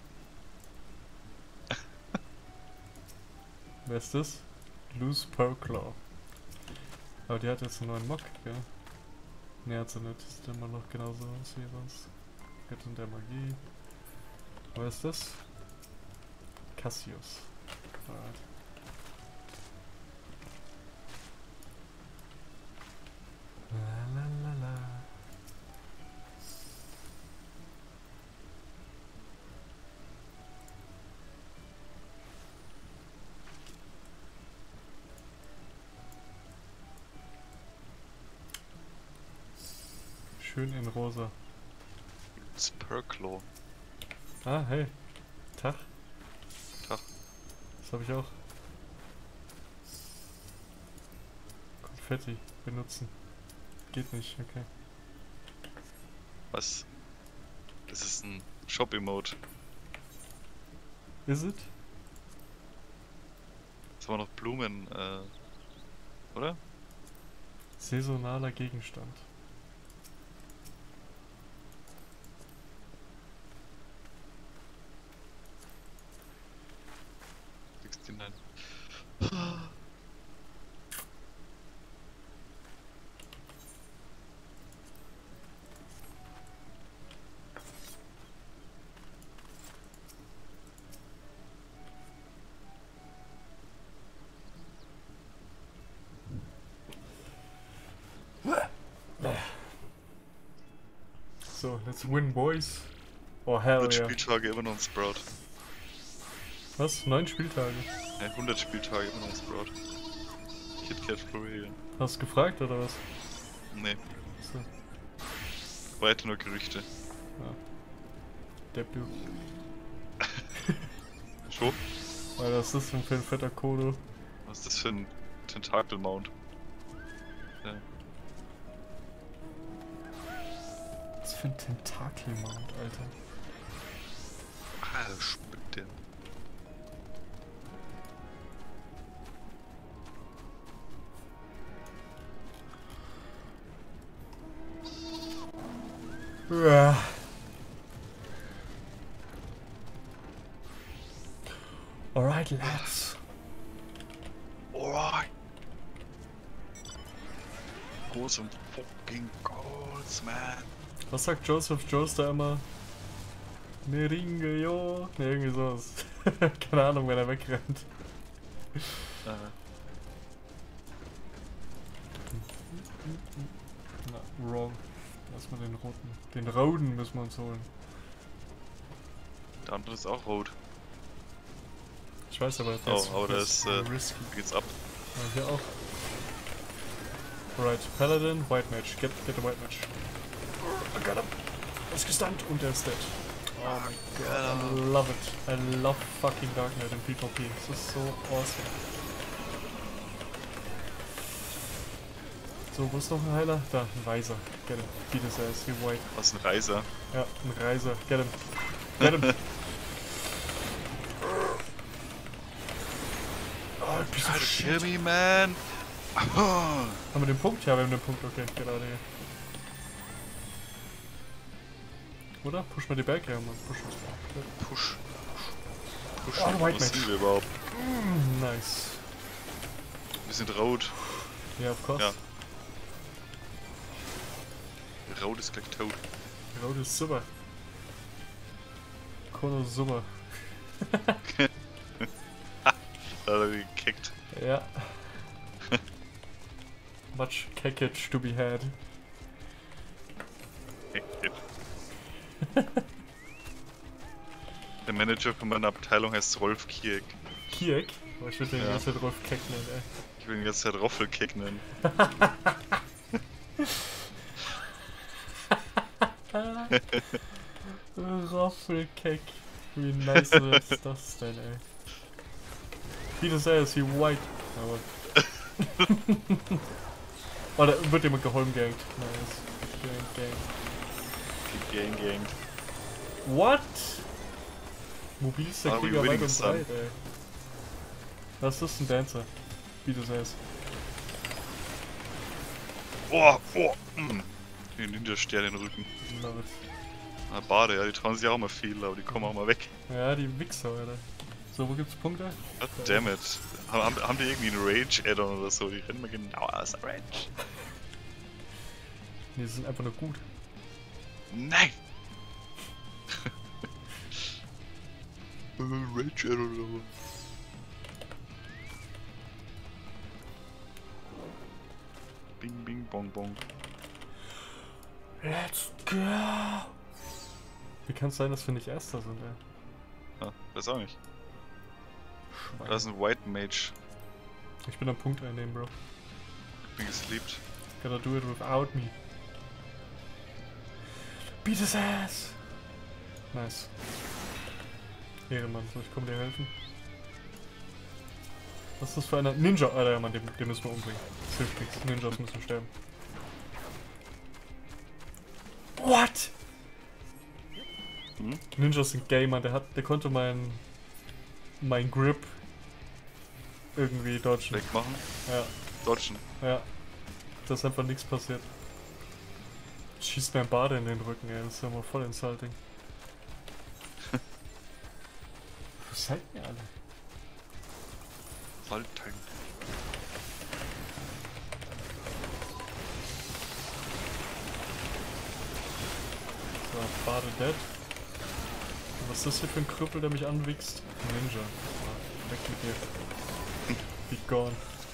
Wer ist das? Loose Perclaw. Aber die hat jetzt einen neuen Mock, gell? Ne, hat sie nicht. Sieht immer noch genauso aus wie sonst. Göttin der Magie. Wer ist das? Cassius. Alright. La la la la. Schön in rosa. Spurclaw. Ah, hey. Tag. Tag. Das habe ich auch. Konfetti benutzen. Geht nicht, okay. Was? Das ist ein Shop-Emote. Is it? Das war noch Blumen, äh. Oder? Saisonaler Gegenstand. sechzehn. So, let's win, boys. Oh, hell hundert yeah. Spieltage immer noch ein Sprout. Was? Neun Spieltage? Ja, hundert Spieltage immer noch ein Sprout. Kit Kat Floridian. Hast du gefragt oder was? Nee, So, weiter nur Gerüchte. ja. Depp, Schon? weil das ist denn für ein fetter Kodo. Was ist das für ein Tentakel-Mount? Ja. Was für ein Tentakel-Mount, Alter. Ah, das spinnt der. Ja. Alright, lads. Alright. Go some fucking goals, man. Was sagt Joseph Joes da immer? Meringe, jo. Ne, irgendwie sowas. Keine Ahnung, wenn er wegrennt. Äh, Na, wrong. Lass mal den roten. Den roten müssen wir uns holen. der andere ist auch rot. Ich weiß aber, der Oh, aber der ist, äh, risky. Wie geht's ab? Ja, hier auch. Right, Paladin, White Mage. Get, get the White Mage. I got him. Er ist gestunt und er ist dead. Oh my god, I love it. I love fucking Dark Knight in PvP. Das ist so awesome. So, wo ist noch ein Heiler? Da, ein Reiser. Get him. Beat his ass, wie White. Was ein Reiser. Ja, ein Reiser. Get him. Get him. Oh, piece of Try to shit. kill me, man! Haben wir den Punkt? Ja, wir haben den Punkt. Okay, gerade hier. Oder? Push mal die Berg her, Mann. Push uns mal. Push. Push. Oh, White Was Mage. sind wir überhaupt? Mm, nice. Wir sind rot. Ja, of course. Ja. Rot ist gleich tot. Rot ist super. Kono ist super. Da hat er gekickt. Ja. Much cackage to be had. Der Manager von meiner Abteilung heißt Rolf Kieck. Kieck? Oh, ich würde den Ja. die ganze Zeit Rolf Keck nennen, ey. Ich will ihn die ganze Zeit Roffelkeck nennen. Roffelkeck. Wie nice ist das denn, ey? Peter says he white. Aber. Oh, da wird jemand geholmgangt. Nice. Gang, gang. Gang, gang. What? Mobil ist der Are we Krieger weit winning, und son? breit, ey. Was ist ein Dancer? Peter says. Oh, oh. Mm. Den Ninja-Stern in den Rücken. Love it. Ah, Bade, ja, die trauen sich auch mal viel, aber die kommen auch mal weg. Ja, die Wichser, Alter. So, wo gibt's Punkte? God damn it. Haben, haben die irgendwie einen Rage-Add-on oder so? Die rennen mir genau aus der Rage. Nee, die sind einfach nur gut. Nein! Rage-Add-on oder so. Bing, bing, bong, bong. Let's go! Wie kann es sein, dass wir nicht Erster sind, ey? Ja, weiß auch nicht. Schwein. Da ist ein White Mage. Ich bin am Punkt einnehmen, Bro. Bin gesleept. Gotta do it without me. Beat his ass! Nice. Ehrenmann, soll ich kommen dir helfen? Was ist das für einer? Ninja! Alter, ja, Mann, den, den müssen wir umbringen. Das hilft nichts. Ninjas müssen sterben. What? Hm? Ninjas sind gay, Mann. Der hat, der konnte mein, mein Grip irgendwie dodgen. Wegmachen. Ja, Dodgen. ja. Da ist einfach nichts passiert. Schießt mir ein Bade in den Rücken, ey. Das ist ja mal voll insulting. Wo seid ihr alle? Saltang. So, Bade dead. Und was ist das hier für ein Krüppel, der mich anwichst? Ninja. Ah, weg mit dir. Be gone.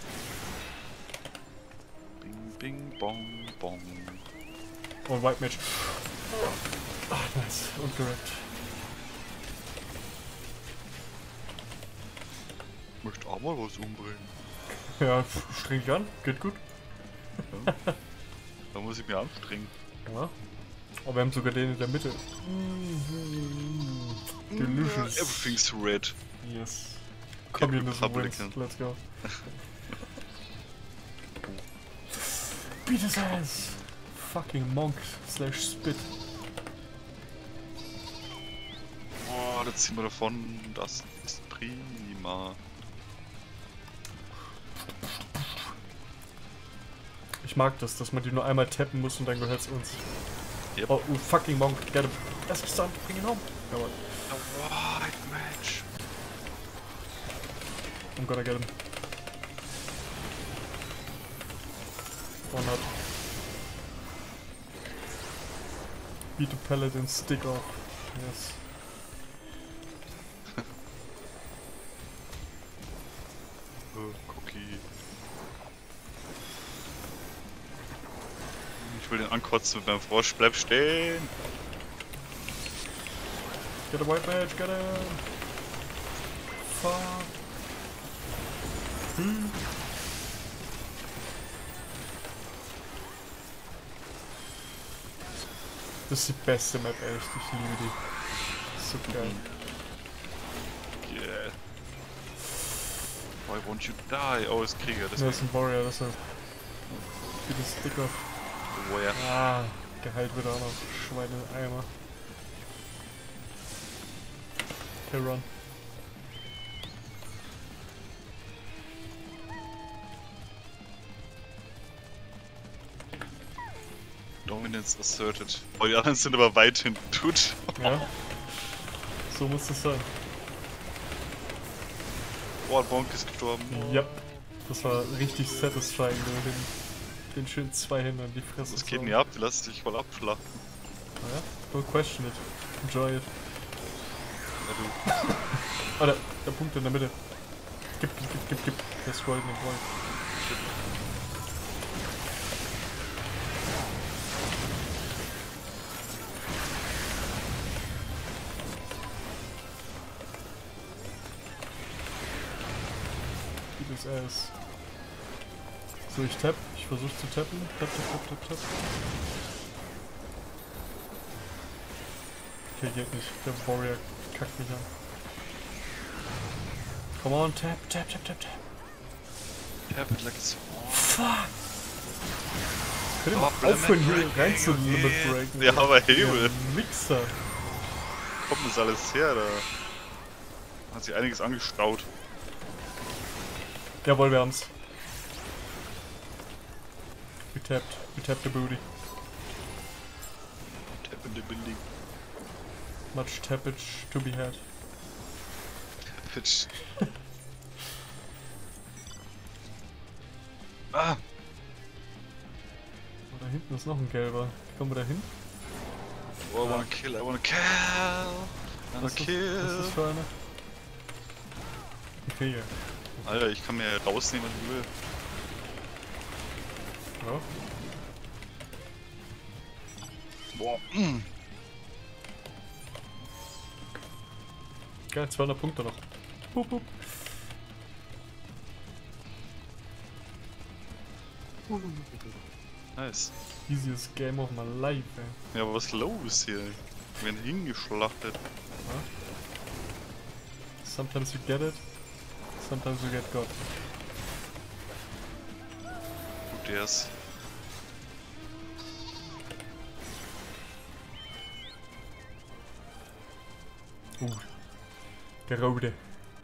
Bing, bing, bong, bong. Oh, White Mage. Ach, nice. Und gerappt. Möchte auch mal was umbringen. Ja, streng dich an. Geht gut. Da muss ich mir anstrengen. Ja. Oh, wir haben sogar den in der Mitte. Delicious. Everything's red. Yes. Communism wins. Republican. Let's go. Beat his ass. Fucking monk slash spit. Oh, da ziehen wir davon. Das ist prima. Ich mag das, dass man die nur einmal tappen muss und dann gehört's uns. Yep. Oh, oh, fucking monk. Get him. Let's start. Bring ihn home. Come on. A White Mage. I'm gonna get him. Or not. Beat the paladin stick off. Yes. Oh, Cookie. Ich will den ankotzen mit meinem Frosch. Bleib stehen! Get a white mage, get him! Fuck! Hm. Das ist die beste Map, echt. Ich liebe die. So geil. Yeah. Why won't you die? Oh, ist Krieger. Das Das ist ist ein Warrior, das ist wie das Stick off. Warrior. Ah, geheilt wird auch noch. Schweine-Eimer. Okay, run. Dominance asserted. Oh, die anderen sind aber weit hinten. Tut. Ja. So muss es sein. Oh, ein Bonk ist gestorben. Yep. Das war richtig satisfying, nur den, den schönen zwei Händen an die Fresse. Das zu geht hauen. nicht ab, die lassen sich voll abschlachten. Ja? Don't question it. Enjoy it. Ja, du. Oh, der, der Punkt in der Mitte. Gib, gib, gib, gib, gib. Der scrollt nicht voll. his ass. So, ich tapp. Ich versuche zu tappen. Tap, tap, tap, tap, tap. Okay, geht nicht. Der Warrior kackt mich an. Come on, tap, tap, tap, tap, tap. Tap it like it's... Fuck! Könnt ihr Oh, mal aufhören, hier Limit rein zu Breaking, Limit okay. Breaken? Ja, aber Ihr Hebel. Mixer. Wo kommt das alles her, da? Hat sich einiges angestaut. Jawohl, wir haben's. We tapped. We tapped the booty. Tap in the building. Much tappage to be had. Pitch. Ah! Und da hinten ist noch ein gelber. Wie kommen wir da hin? Oh, I wanna kill, I wanna kill! I wanna Was ist, was kill! ist das für eine? Okay, ja. Alter, ich kann mir rausnehmen, was ich will. Ja. Boah. Mm. Geil, zweihundert Punkte noch. Hup, hup. Nice. Easiest game of my life, ey. Ja, aber was ist los hier? Wir werden hingeschlachtet. Sometimes you get it, sometimes you get got. Gut, der ist. Uh. Der Rode.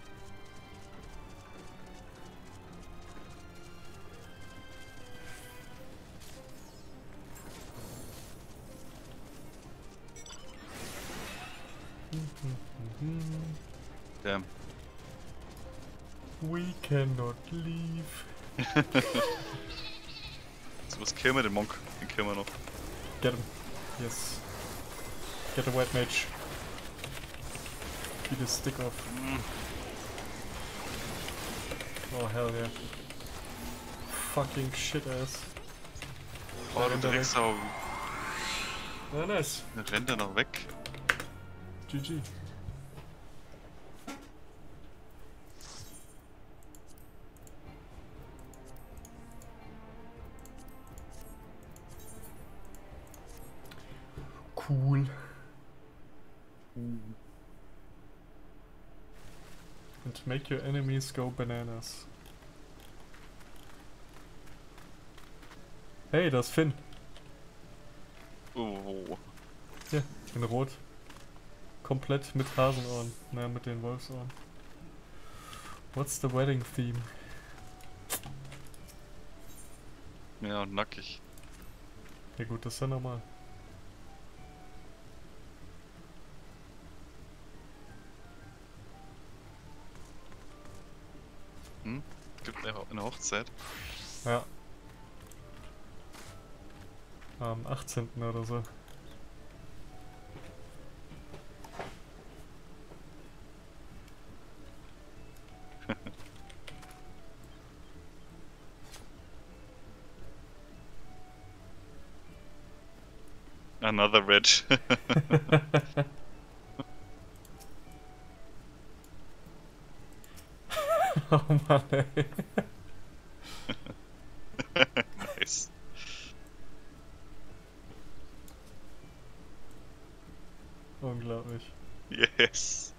Damn. We cannot leave. So, was killen wir den Monk? Den killen wir noch. Get him. Yes. Get the white mage. Beat his stick off. Mm. Oh hell yeah. Fucking shit ass. Oh, du rennt er weg. Drecksau. Ah, nice. Dann rennt er noch weg. G G. Cool. And make your enemies go bananas. Hey, das ist Finn. Oh. Hier, in Rot. Komplett mit Hasenohren. Naja, mit den Wolfsohren. What's the wedding theme? Ja, und nackig. Ja gut, das ist ja normal. Hm? Gibt eine, Ho- eine Hochzeit. Ja. Am achtzehnten oder so. Another red. Oh Mann, ey. Nice. Unglaublich. Yes.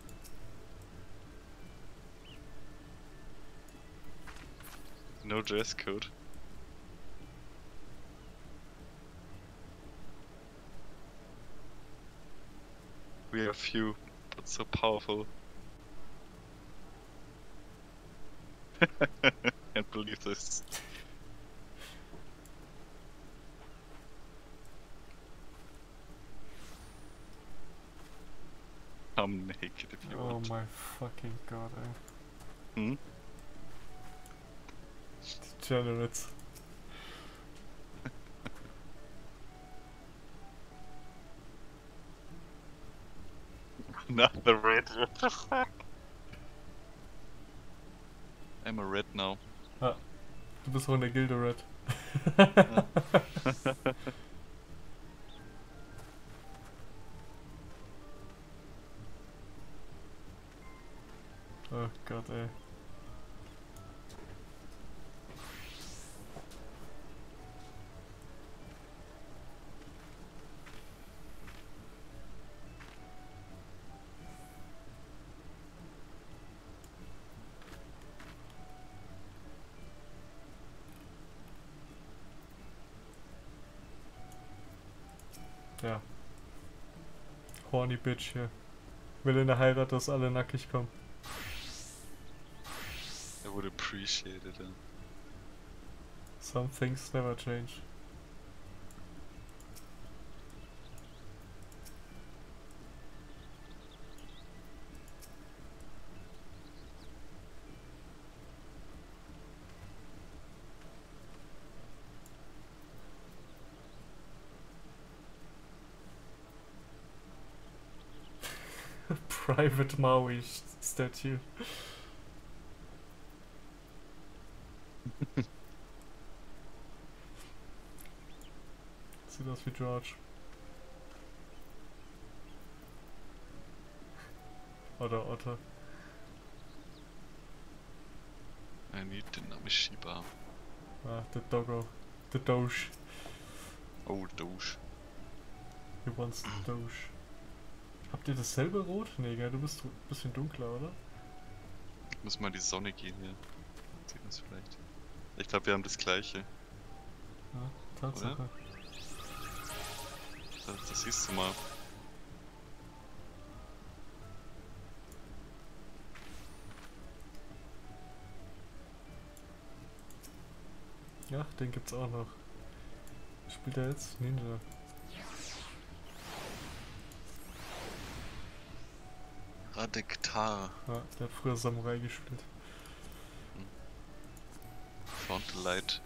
No dress code. We are few, but so powerful. Can't believe this. I'm naked if you Oh want. my fucking god, ey. Hmm? Degenerates. Not the red. What the fuck? I'm a red now. Ah, du bist auch in der Gilde Red. Oh Gott, ey. Ja. Horny Bitch hier. Will in der Heirat, dass alle nackig kommen. Er wurde appreciated, ja. Some things never change. Private Maui statue. Sieht aus wie George. Oder Otter. I need the Namishiba. Ah, the Doggo. The Doge. Oh, Doge. He wants the Doge. Habt ihr dasselbe Rot? Nee, gell, du bist ein bisschen dunkler, oder? Muss mal in die Sonne gehen hier. Sieht man es vielleicht. Ich glaube, wir haben das gleiche. Ja, Tatsache. Das, das siehst du mal. Ja, den gibt's auch noch. Spielt er jetzt? Ninja. Radektar. Ja, der hat früher Samurai gespielt. Found the light.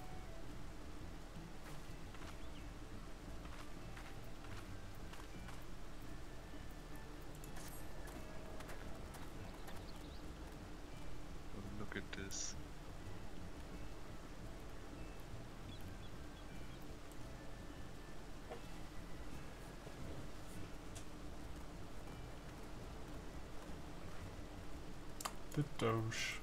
Oh, look at this. The Doge.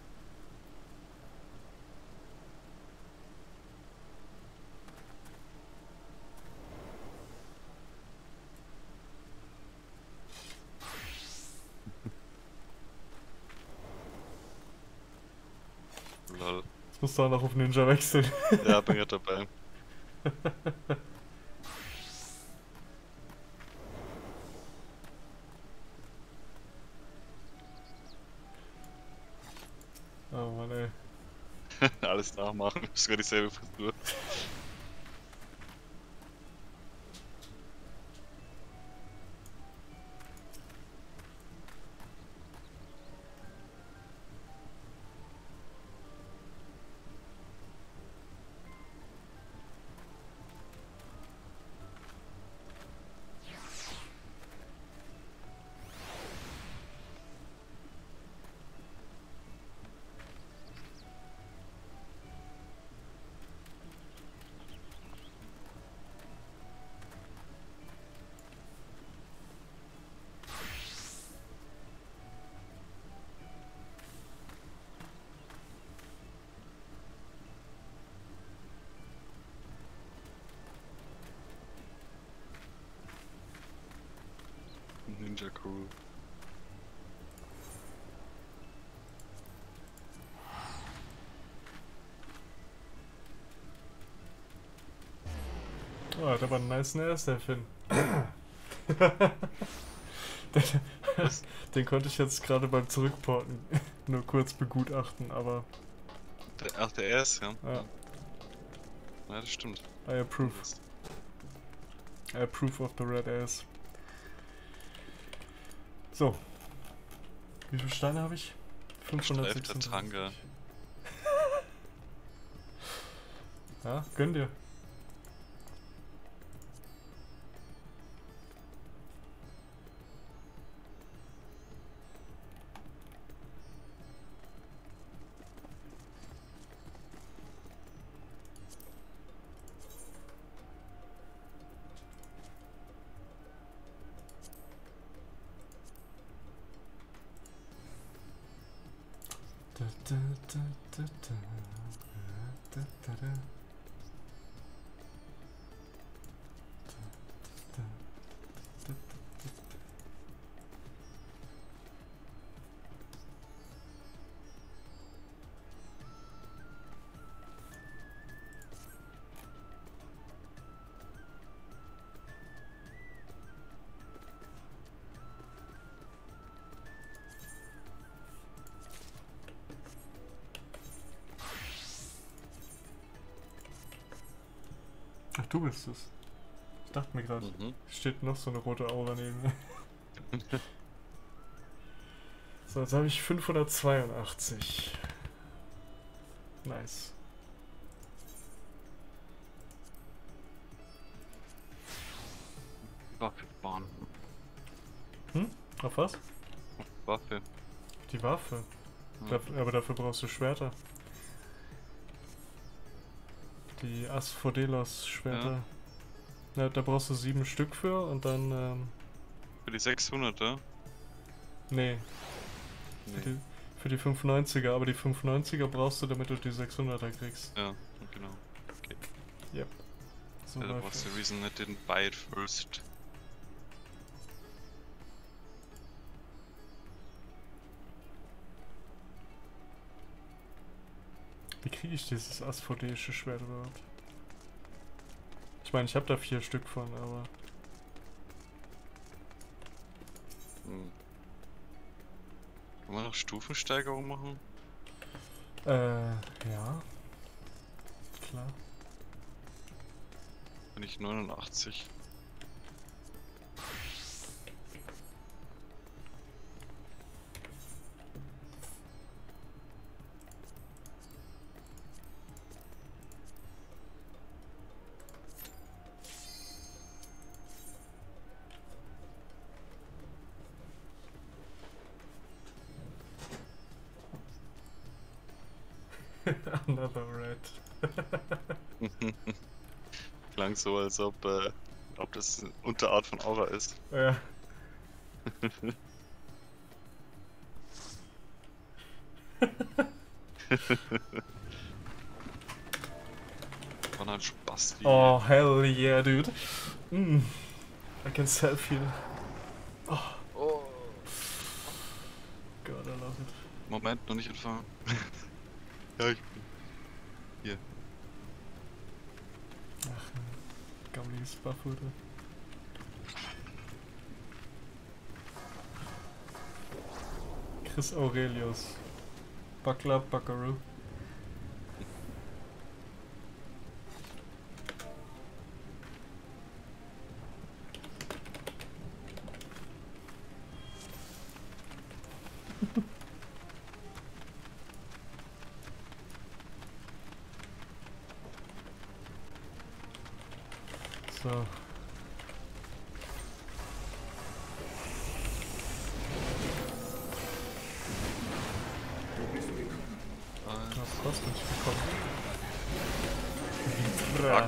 Lol. Jetzt musst du auch noch auf Ninja wechseln. Ja, bin gerade dabei. Oh Mann, ey. Alles nachmachen, ist sogar dieselbe Frisur. Ninja cool. Oh, hat aber einen nice Ass, der Finn. den, den konnte ich jetzt gerade beim Zurückporten nur kurz begutachten, aber Der, ach, der erste, ja. ja, Ja, das stimmt. I approve. I approve of the red ass. So. Wie viele Steine habe ich? Streifter fünfhundertsechsunddreißig. Tanga. Ja, gönn dir. Da, da, da, da, da. Da, da, da. Da, da, da, da, da. du bist es. Ich dachte mir gerade, Mhm. steht noch so eine rote Aura neben mir. So, jetzt habe ich fünfhundertzweiundachtzig. Nice. Waffe fahren. Hm? Auf was? Waffe. Die Waffe. Ja. Daf- aber dafür brauchst du Schwerter. Die Asphodelos Schwerter. Ja. Da brauchst du sieben Stück für und dann, ähm, Für die sechshunderter? nee, für Nee. die, für die fünfundneunziger, aber die fünfundneunziger brauchst du, damit du die sechshunderter kriegst. Ja, genau. Yep. So Yeah, that läuft was the das. reason I didn't buy it first. Wie kriege ich dieses asphodelische Schwert überhaupt? Ich meine, ich habe da vier Stück von, aber... Hm. Wollen wir noch Stufensteigerung machen? Äh, ja. Klar. Bin ich neunundachtzig. Another red. Klang so, als ob, äh, ob das eine Unterart von Aura ist. Ja. War ein Spasti. Oh, hell yeah, dude. Mm. I can self-heal. Oh, Oh. God, I love it. Moment, noch nicht entfahren. Ja, ich bin. Ach, gammeliges Buffhude. Chris Aurelius. Buckler, Buckaroo. So. Äh, Was hast du nicht bekommen? Fuck.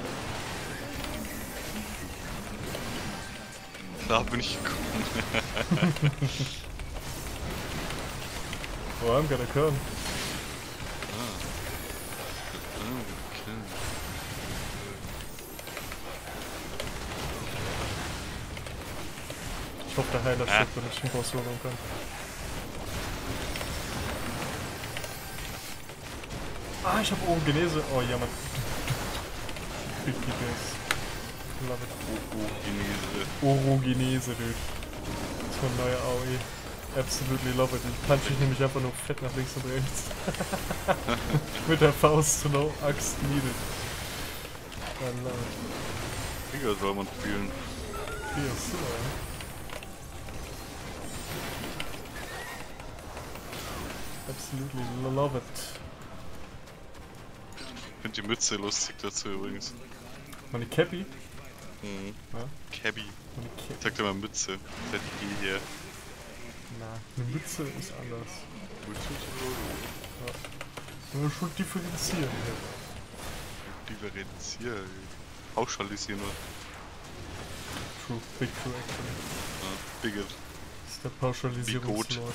Da bin ich gekommen. Oh, I'm gonna come. Ah. Ah, okay. Ich hoffe, der Heiler Ah. stirbt, damit ich den Boss holen kann. Ah, ich hab Orogenese. Oh, ja, Mann. Big D P S. Love it. Oh, Genese. Orogenese, dude. Das ist mein neuer A O E. Absolutely love it. Ich punch ich nämlich einfach nur fett nach links und rechts. Mit der Faust zu no Axt needed. I love it. Digga, soll man spielen. Hier ist so, Absolutely love it. Ich find die Mütze lustig dazu übrigens. Meine Cappy? Mhm. Ja? Cabby. Meine Ich Cappy. sag immer Mütze. Das ist die hier. Na, eine Mütze ist anders. Mütze ist so. Man muss schon differenzieren. Differenzieren. Pauschalisieren. True, big true actually. Ja, bigger. Das ist der Pauschalisierungslord.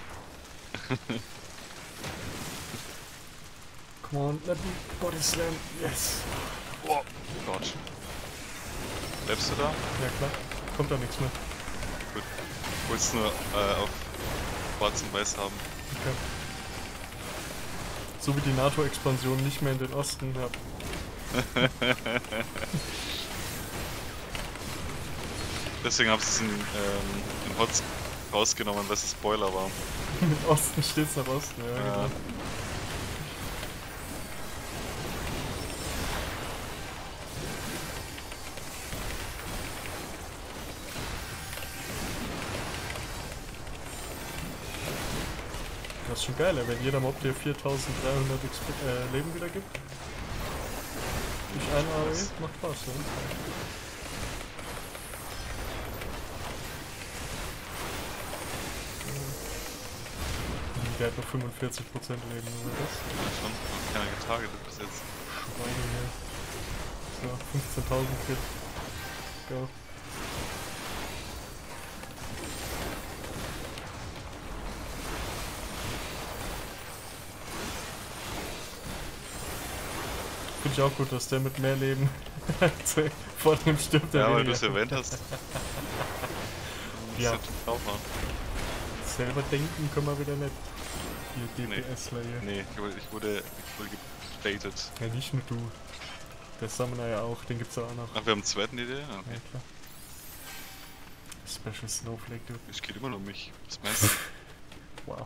Come on, let me body slam. Yes. Oh Gott. Bleibst du da? Ja klar, kommt da nichts mehr. Gut. Ich wollte es nur äh, auf schwarz und weiß haben. Okay. So wie die NATO-Expansion nicht mehr in den Osten hat. Deswegen habe ich es in, ähm, in Hots rausgenommen, weil es ein Spoiler war. Im Osten steht's nach Osten, ja, Ja. genau. Das ist schon geil, ey, wenn jeder Mob dir viertausenddreihundert X P, äh, Leben wieder gibt. Durch eine A O E, macht Spaß, ne? Der hat nur fünfundvierzig Prozent Leben, oder was? Ja, schon. Noch keiner getargetet bis jetzt. Schweine hier. So, fünfzehntausend Kit. Go. Finde ich auch gut, dass der mit mehr Leben vor dem stirbt. Ja, der weil du weniger. es erwähnt hast. Ja. Das ist auch mal. Selber denken können wir wieder nicht. Ihr Nee. DPSler hier. Nee, ich wurde, ich wurde, ich wurde gebaitet. Ja, nicht nur du. Der Summoner ja auch, den gibt's ja auch noch. Ach, wir haben einen zweiten Idee? Ja, Okay. klar. Special Snowflake, du. Es geht immer nur um mich. Was meinst du? Wow.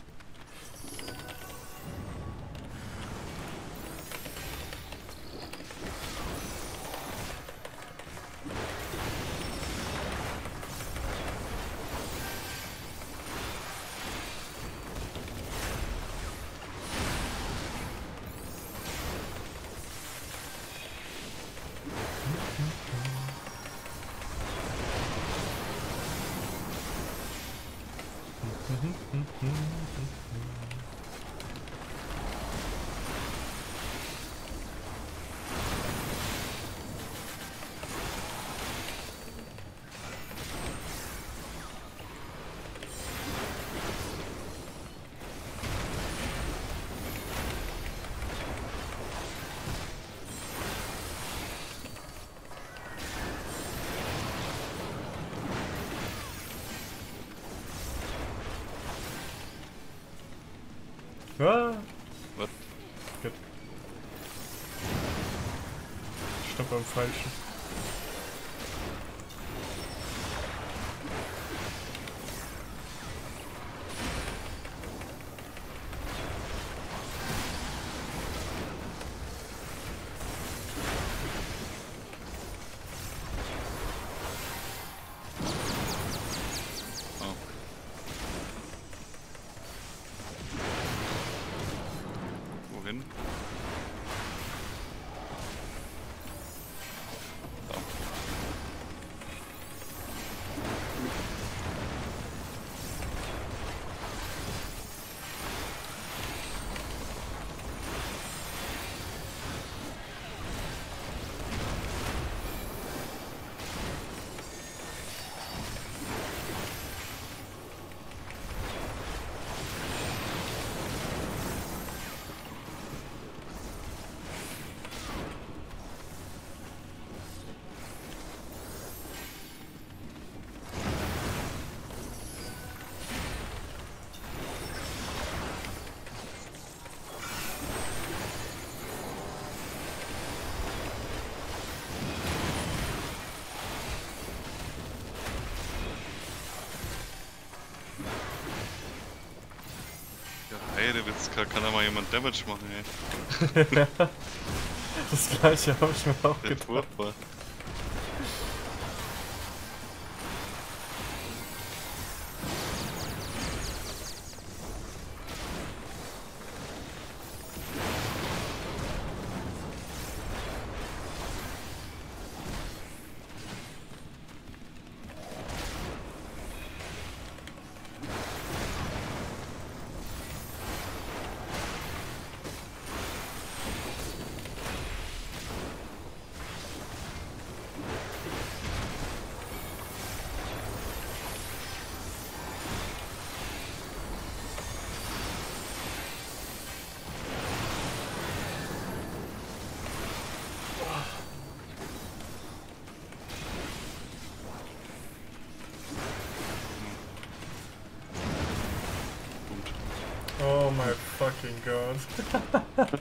Ah! Was? Gut. Stopp beim Falschen. Oh. Wohin? Da. Ja, Heidewitzka, kann da mal jemand Damage machen, ey. Das gleiche habe ich mir auch Der gedacht. furchtbar. Oh my fucking god.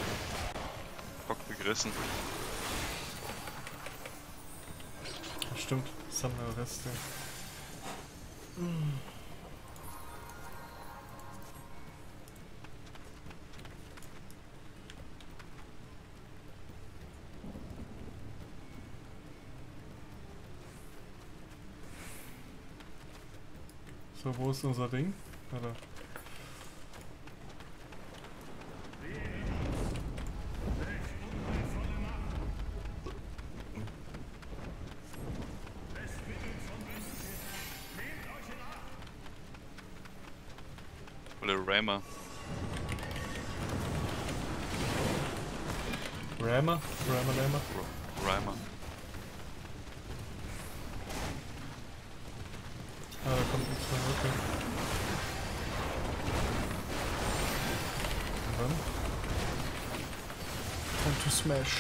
Bock begriffen. stimmt. Sammlerreste. So, wo ist unser Ding? Oder? Oder Raymer. Rammer? Rammer, Rammer? Raymer. Ah, da kommt nichts mehr, okay. Und dann? Time to smash.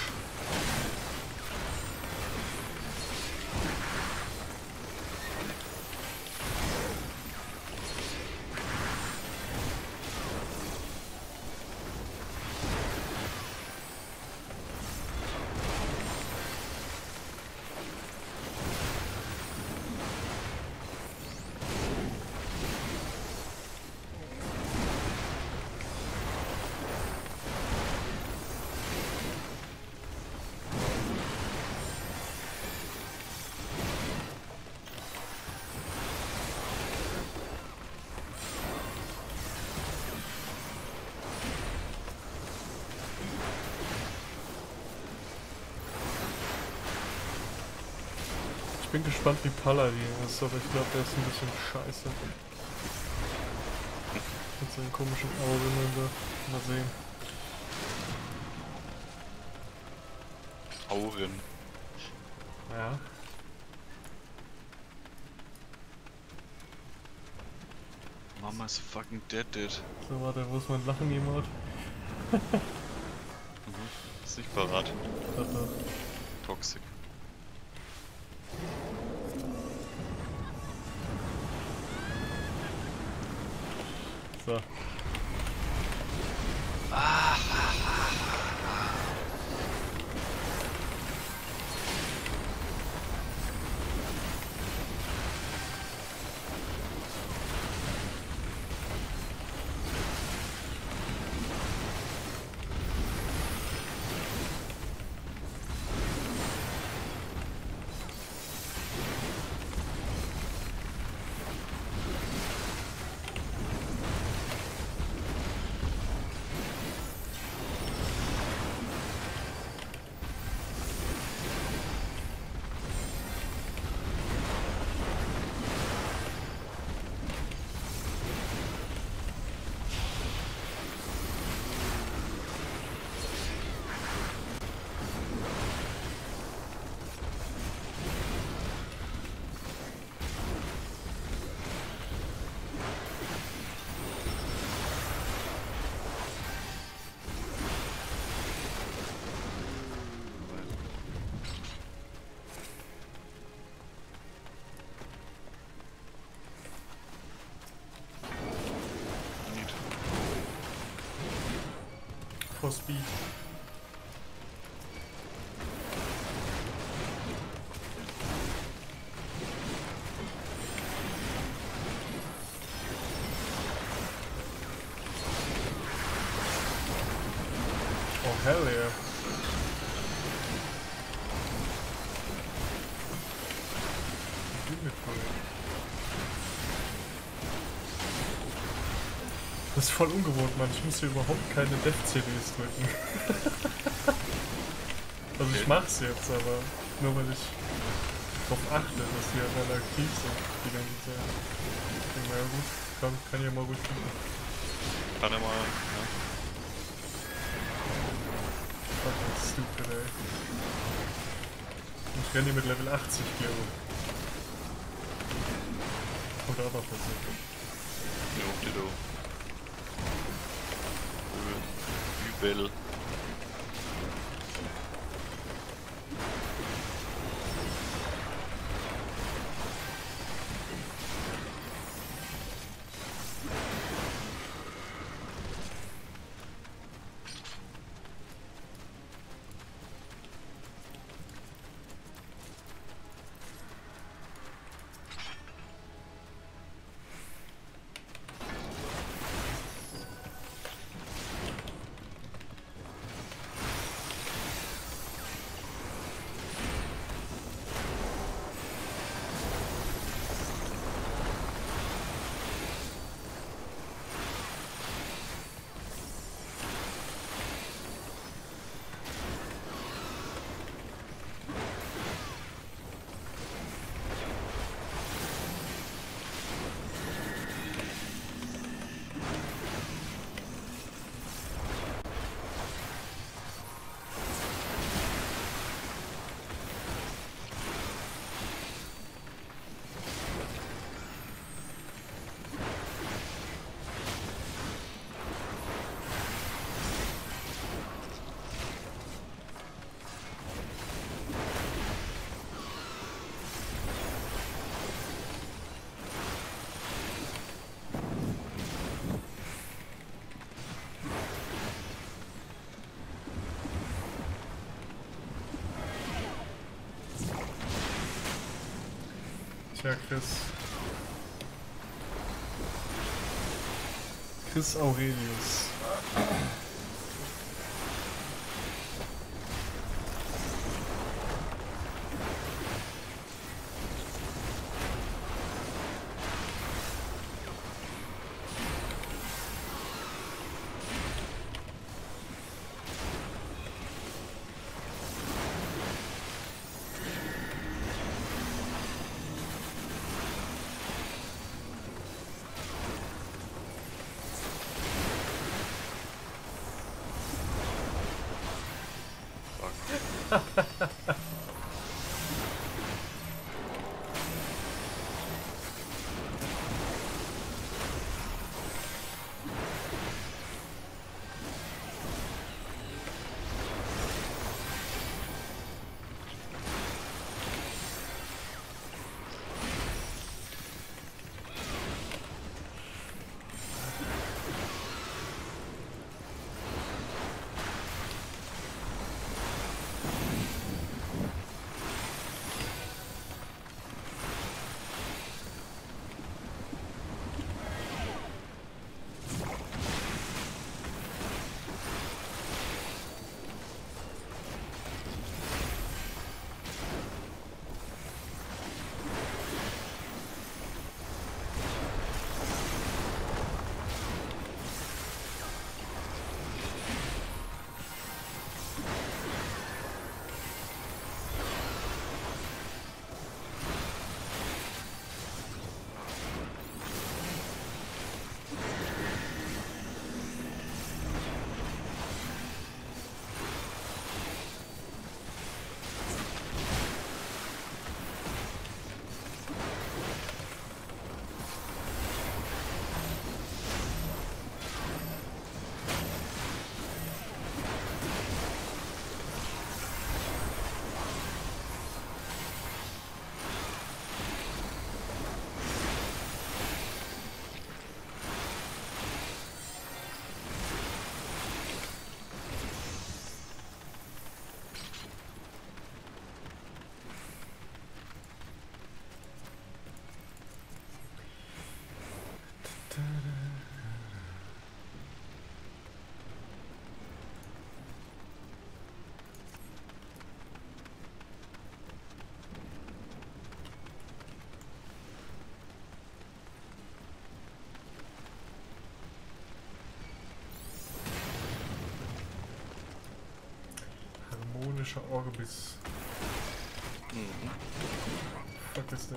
Ich bin gespannt, wie Paladin ist, aber ich glaube, der ist ein bisschen scheiße. Mit seinen komischen Augen da. Mal sehen. Auren. Ja. Mama's fucking dead, dude. So, warte, wo ist mein Lachen-Emote? Mhm. Ist nicht parat. Doch, doch. Toxic. So. For speed. Oh hell yeah. Das ist voll ungewohnt, Mann. Ich muss hier überhaupt keine Death-C Ds drücken. Also ich mach's jetzt, aber nur weil ich darauf achte, dass die halt alle aktiv sind die ganze Zeit. Ich denke mal, ja gut, kann, kann ja mal ruhig tun. Kann er mal, ja. Fucking stupid, ey. Ich renne die mit Level achtzig hier rum. Kommt auch noch dazu. Jo, Dido. Übel. Ja, Chris. Chris Aurelius. Harmonischer Orbis. Mhm. Was ist der?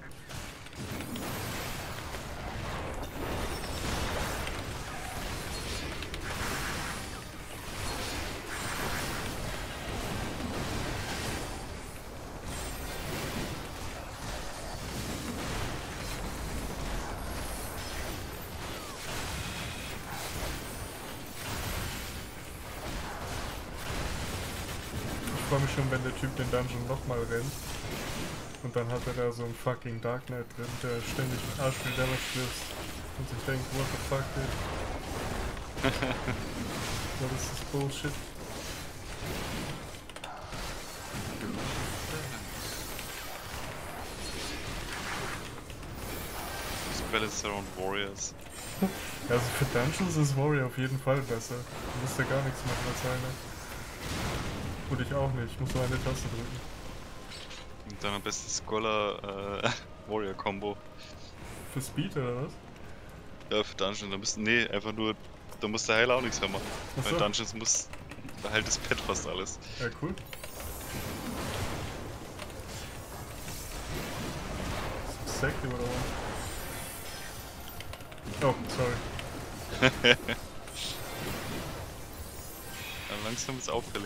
Ich freue mich schon, wenn der Typ den Dungeon nochmal rennt. Und dann hat er da so einen fucking Dark Knight drin, der ständig Arsch viel Damage wirft und sich denkt, what the fuck, dude? What is this bullshit? Spells around Warriors. Also für Dungeons ist Warrior auf jeden Fall besser. Du musst ja gar nichts machen als einer. Und ich auch nicht, ich muss nur eine Taste drücken. Und dann am besten Scholar äh, Warrior Combo. Für Speed oder was? Ja, für Dungeons, da müssen. Nee, einfach nur. Da muss der Heiler auch nichts mehr machen. Ach Bei so. Dungeons muss. Da heilt das Pet fast alles. Ja, cool. Sexy oder was? Oh, sorry. Ja, langsam ist auffällig.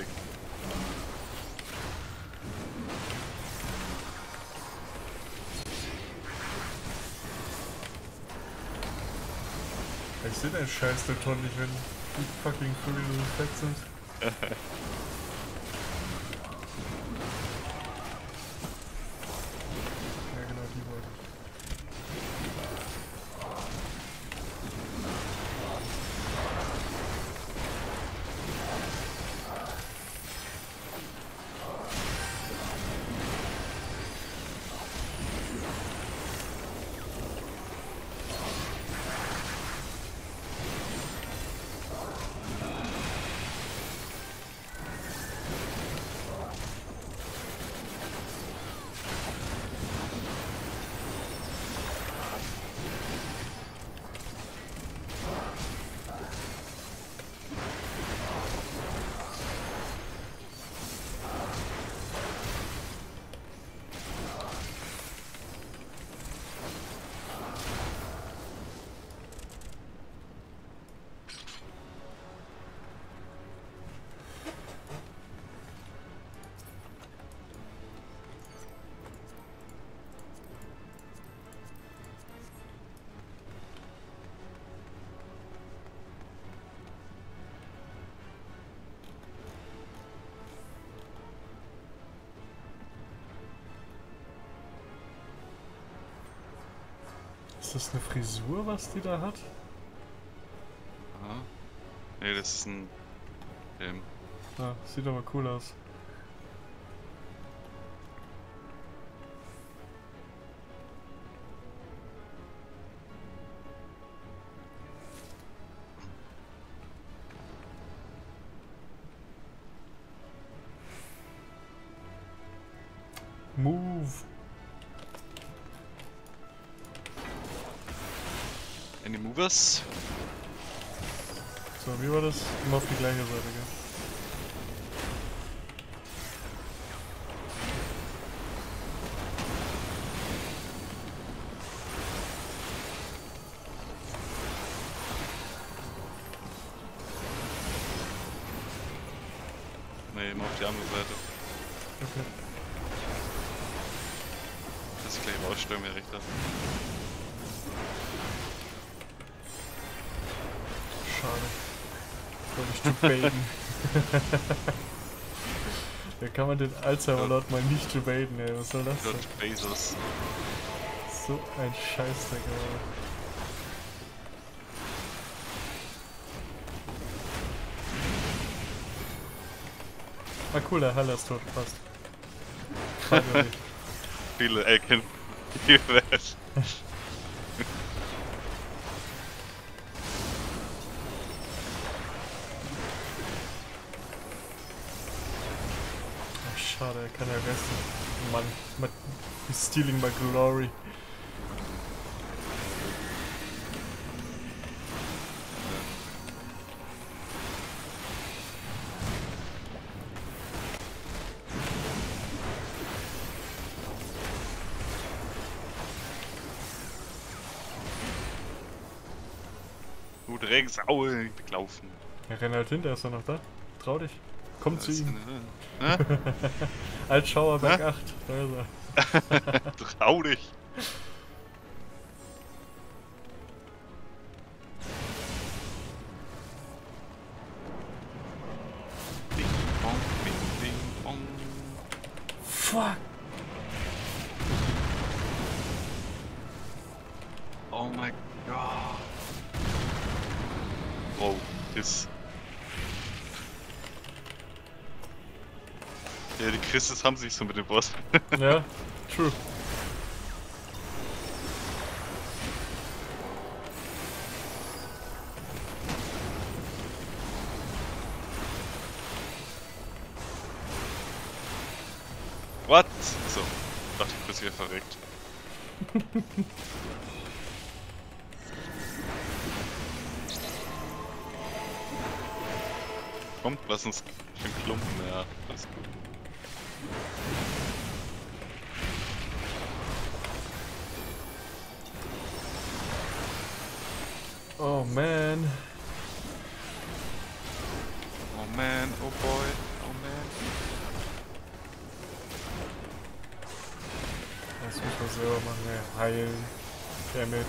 Ich seh deinen Scheiß der Ton nicht, wenn die fucking Furry so fett sind. Ja genau, die wollte ich. Ist das eine Frisur, was die da hat? Aha. Nee, das ist ein Helm. Ah, sieht aber cool aus. Move! Any movers? So, wie war das? Immer auf die gleiche Seite, gell? Nee, immer auf die andere Seite. Okay. Dass ich gleich rausstellen, wer recht hat. Schade. Wollte ich debaten. Da kann man den Alzheimer-Laut mal nicht debaten, ey. Was soll das denn? Gott, Bezos. So ein Scheißdreck, aber. Ah cool, der Haller ist tot, passt. Fragwürdig. Viele Ecken. Die Welt. Ach schade, er kann ja resten. Mann, mit he's stealing my glory. Du Drecksau, ich bin gelaufen. Ja, renn halt hinter, ist er noch da? Trau dich. Komm zu ihm. Hä? Altschauer Berg Hä? acht, da ist er. Trau dich. Ding bong, ding ding bong. Fuck! Oh mein Gott. Bro, ist. Ja, die Christus haben sich so mit dem Boss. Ja, true. What? So, dachte ich kurz wieder verreckt. Komm, lass uns den Klumpen, ja, alles gut. Oh man. Oh man, oh boy, oh man. Das muss man selber machen, ey. Heilen. Damage.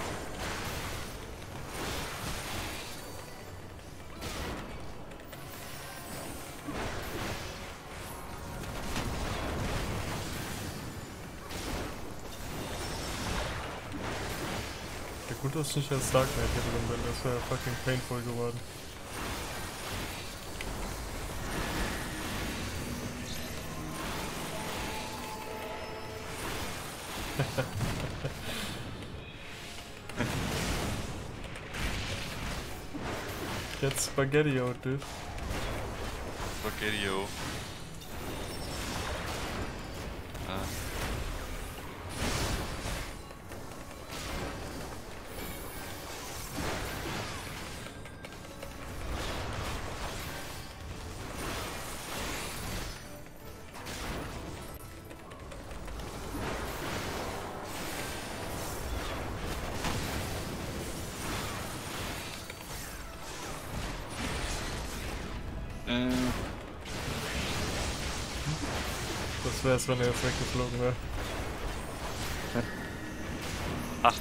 Ja, gut, dass ich nicht als Dark Knight hier drin bin, das wäre fucking painful geworden. Get spaghetti out, dude. Spaghetti-o. Ah. Äh, Das wär's, wenn er jetzt weggeflogen wäre. ach.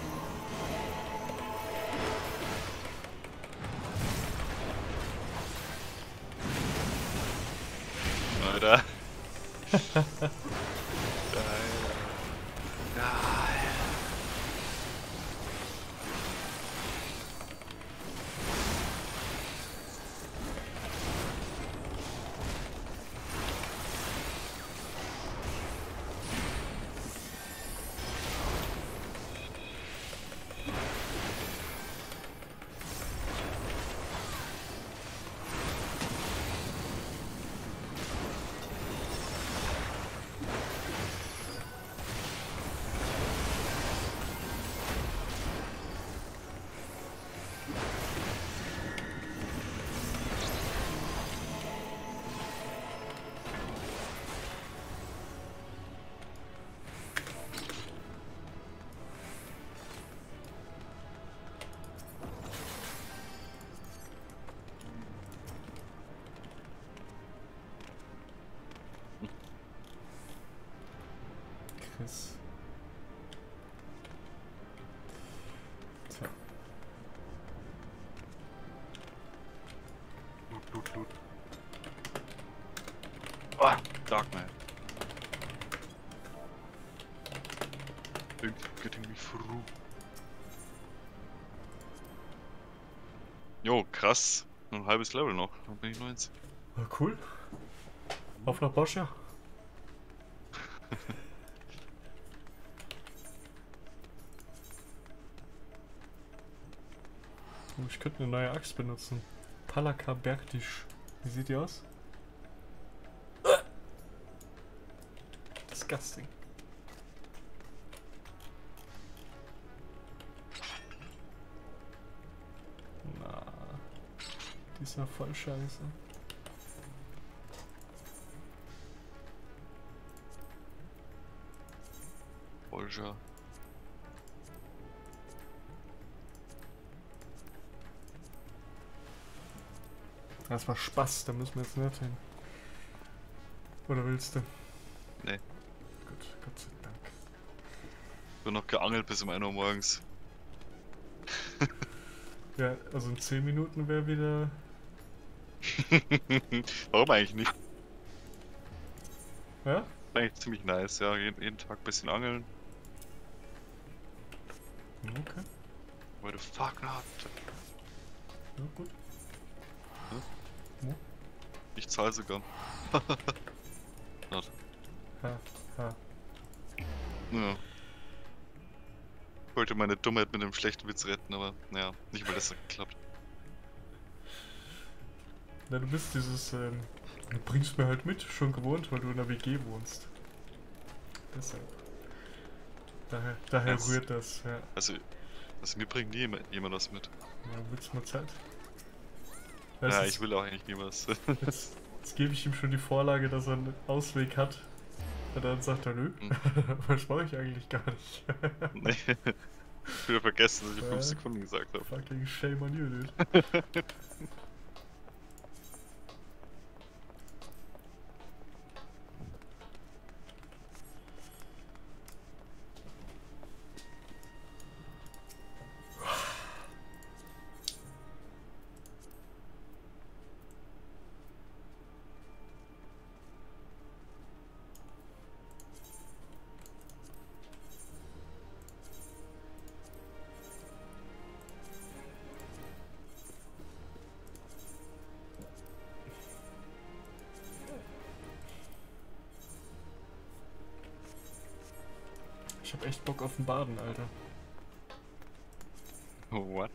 Alter. Geil. Geil. Oh, Darkman. Getting me through. Jo, krass. Nur ein halbes Level noch. Dann bin ich neunzehn. Ja, cool. Auf nach Bosch, ja. Oh, ich könnte eine neue Axt benutzen. Palaka Bertisch. Wie sieht die aus? Disgusting. Na, die ist ja voll scheiße. Bolger. Das war Spaß, da müssen wir jetzt nicht hin. Oder willst du? Nee. Gut, Gott sei Dank. Ich bin noch geangelt bis um ein Uhr morgens. Ja, also in zehn Minuten wäre wieder... Warum eigentlich nicht? Ja? Eigentlich ziemlich nice, ja. Jeden, jeden Tag ein bisschen angeln. Okay. Why the fuck not? Ja, gut. Ich zahle sogar. Not. Ha, ha. Ja. Ich wollte meine Dummheit mit einem schlechten Witz retten, aber naja, nicht mal das hat geklappt. Na, du bist dieses, ähm, du bringst mir halt mit, schon gewohnt, weil du in der W G wohnst. Deshalb. Daher, daher Das- rührt das, ja. Also, also mir bringt nie jemand, jemand was mit. Ja, willst du mal Zeit? Ja, Weißt du, ich will auch eigentlich nie was. Jetzt, jetzt gebe ich ihm schon die Vorlage, dass er einen Ausweg hat. Und dann sagt er, nö, Hm. das mache ich eigentlich gar nicht. Nee. Ich wieder vergessen, dass ich Ja. fünf Sekunden gesagt habe. Fucking shame on you, dude. Ich hab echt Bock auf ein Baden, Alter. What?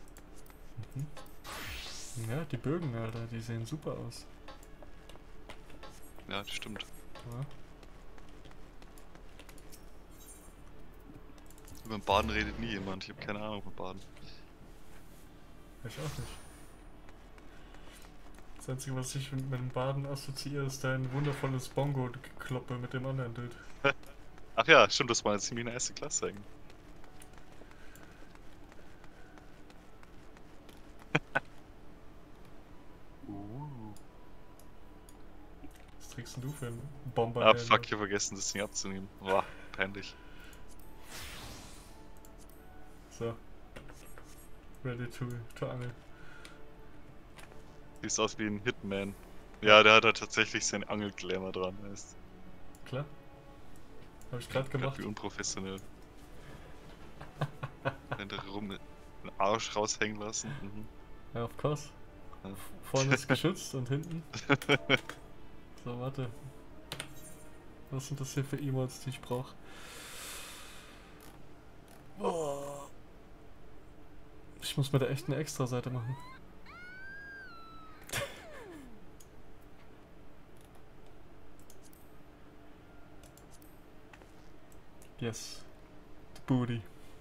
Ja, die Bögen, Alter, die sehen super aus. Ja, das stimmt. Ja. Über den Baden redet nie jemand. Ich habe keine Ahnung von Baden. Ich auch nicht. Das Einzige, was ich mit dem Baden assoziiere, ist dein wundervolles Bongo-Gekloppe mit dem anderen Dude. Ach ja, stimmt, das war eine ziemlich nice Klasse eigentlich. uh. Was trägst denn du für einen Bomber? Ah, fuck, ich hab vergessen, das Ding abzunehmen. Boah, peinlich. So. Ready to, to angeln. Sieht aus wie ein Hitman. Ja, der hat da tatsächlich seinen Angelglamour dran, weißt Klar. Hab ich gerade du. gemacht. Wie unprofessionell. Wenn der rum den Arsch raushängen lassen. Mhm. Ja, of course. Ja. Vorne ist geschützt und hinten. So, warte. Was sind das hier für Emotes, die ich brauche? Oh. Ich muss mir da echt eine Extra-Seite machen. Yes. The booty.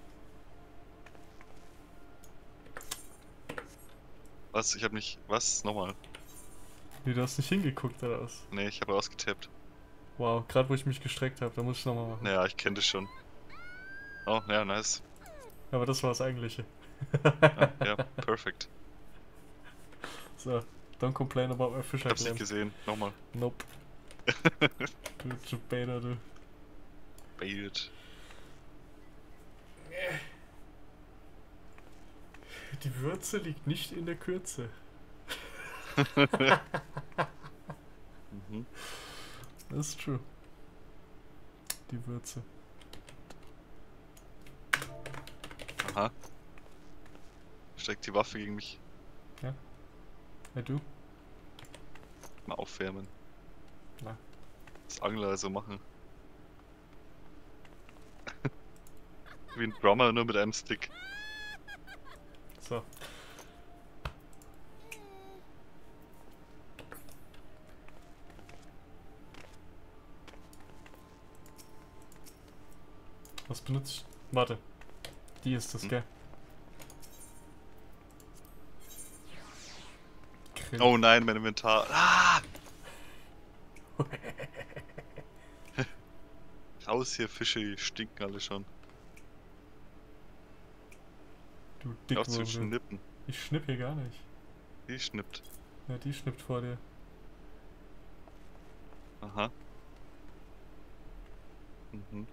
Was? Ich hab nicht. Was? Nochmal. Wie, du hast nicht hingeguckt oder was? Nee, ich habe rausgetappt. Wow, gerade wo ich mich gestreckt habe, da muss ich nochmal machen. Naja, ich kenne das schon. Oh, ja, nice. Aber das war das Eigentliche. Ah, ja, perfect. So, don't complain about my fish Ich hab's nicht Glenn. gesehen. Nochmal. Nope. Du Jubeda, du. Baited. Die Würze liegt nicht in der Kürze. Mhm. Das ist true. Die Würze. Aha. Steckt die Waffe gegen mich. Hey du? Mal aufwärmen. Na. Das Angler also machen. Wie ein Drummer, nur mit einem Stick. So. Was benutze ich? Warte. Die ist das, Hm. gell? Grill. Oh nein, mein Inventar. Ah! Raus hier, Fische, die stinken alle schon. Du Auf zu Dickwurm. du. schnippen. Ich schnipp hier gar nicht. Die schnippt. Ja, die schnippt vor dir. Aha. Mhm.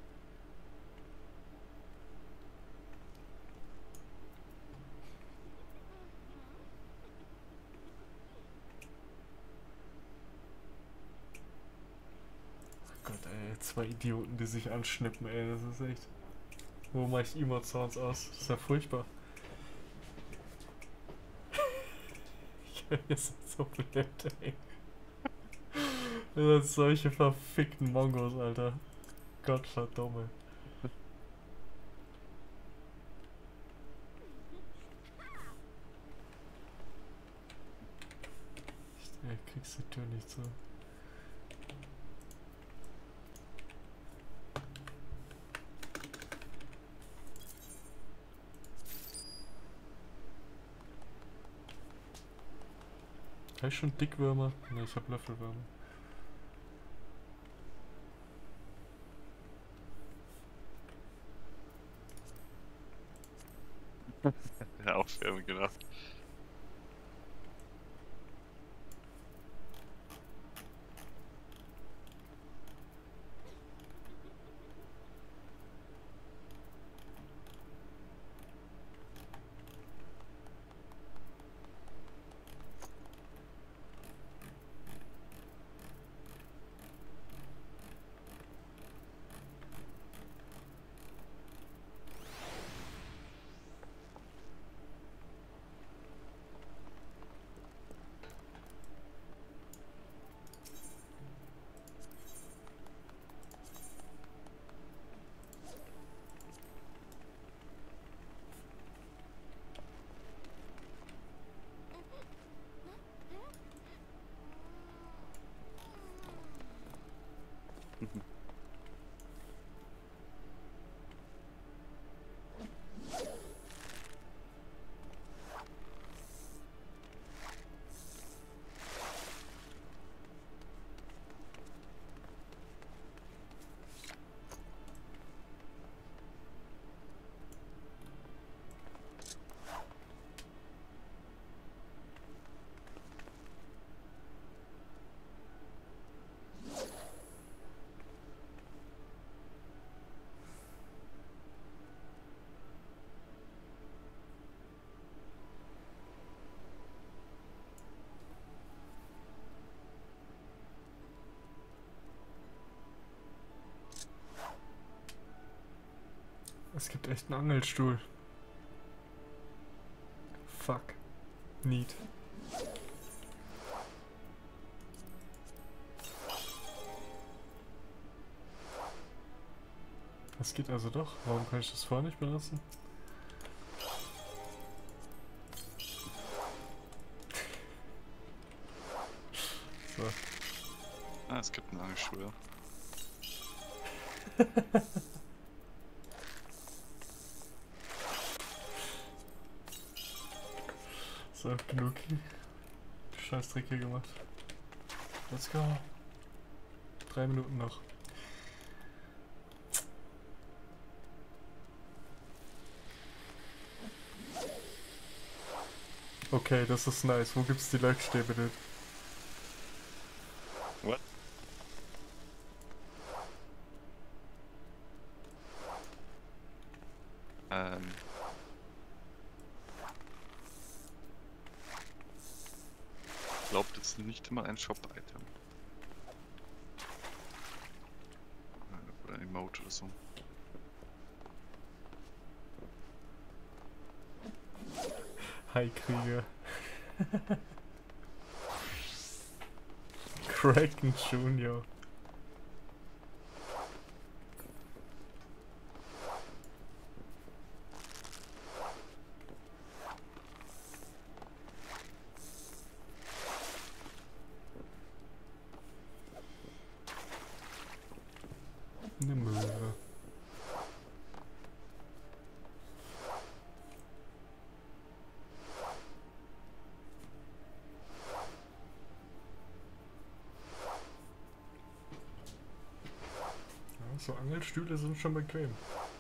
Gott, ey, zwei Idioten, die sich anschnippen, ey, das ist echt. Wo mache ich Emote-Sounds aus? Das ist ja furchtbar. Ihr seid so blöd, ey. Ihr seid solche verfickten Mongos, Alter. Gott verdumme. Ey, kriegst die Tür nicht zu. Habe ich schon Dickwürmer? Ne, ich hab Löffelwürmer. Ja, aufwärmen, genau. Es gibt echt einen Angelstuhl. Fuck. Neat. Das geht also doch. Warum kann ich das vorher nicht benutzen? So. Ah, es gibt einen Angelstuhl. So, genug Scheißdreck hier gemacht. Let's go. Drei Minuten noch. Okay, das ist nice. Wo gibt's die Löckstäbe denn? What? Ähm. Ich glaube, das ist nicht immer ein Shop-Item. Loot oder so. Hi Krieger. Kraken Junior. Eine Möwe. Ja, so Angelstühle sind schon bequem.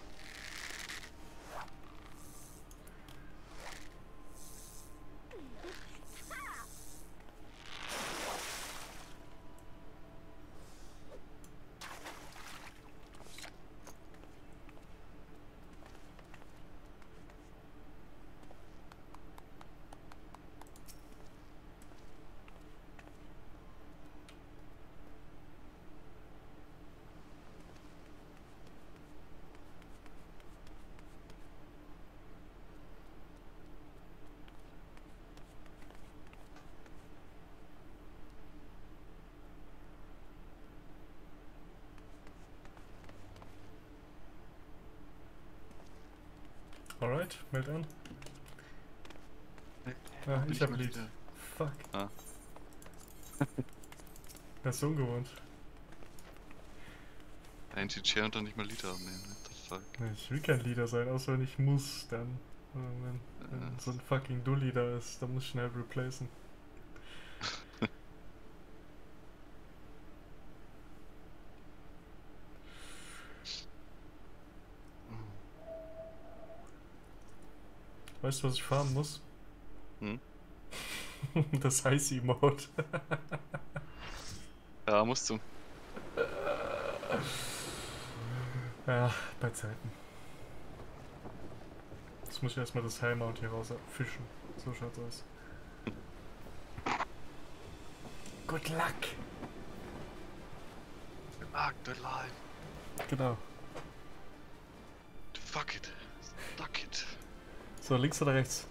Alright, meld an. Ah, Bin ich hab mal Lied. wieder. Fuck. Ah. Das ist ungewohnt. Ein T G und dann nicht mal Lieder aufnehmen. What the fuck? Ich will kein Leader sein, außer wenn ich muss, dann. Oder wenn, wenn Äh. so ein fucking Dulli da ist, dann muss ich schnell replacen. Weißt du, was ich farmen muss? Hm? Das Icy-Mode. Ja, musst du. Ja, bei Zeiten. Jetzt muss ich erstmal das High-Mount hier raus fischen. So schaut's aus. Good luck! Ah, good life. Genau. Fuck it. Fuck it. So, links oder rechts?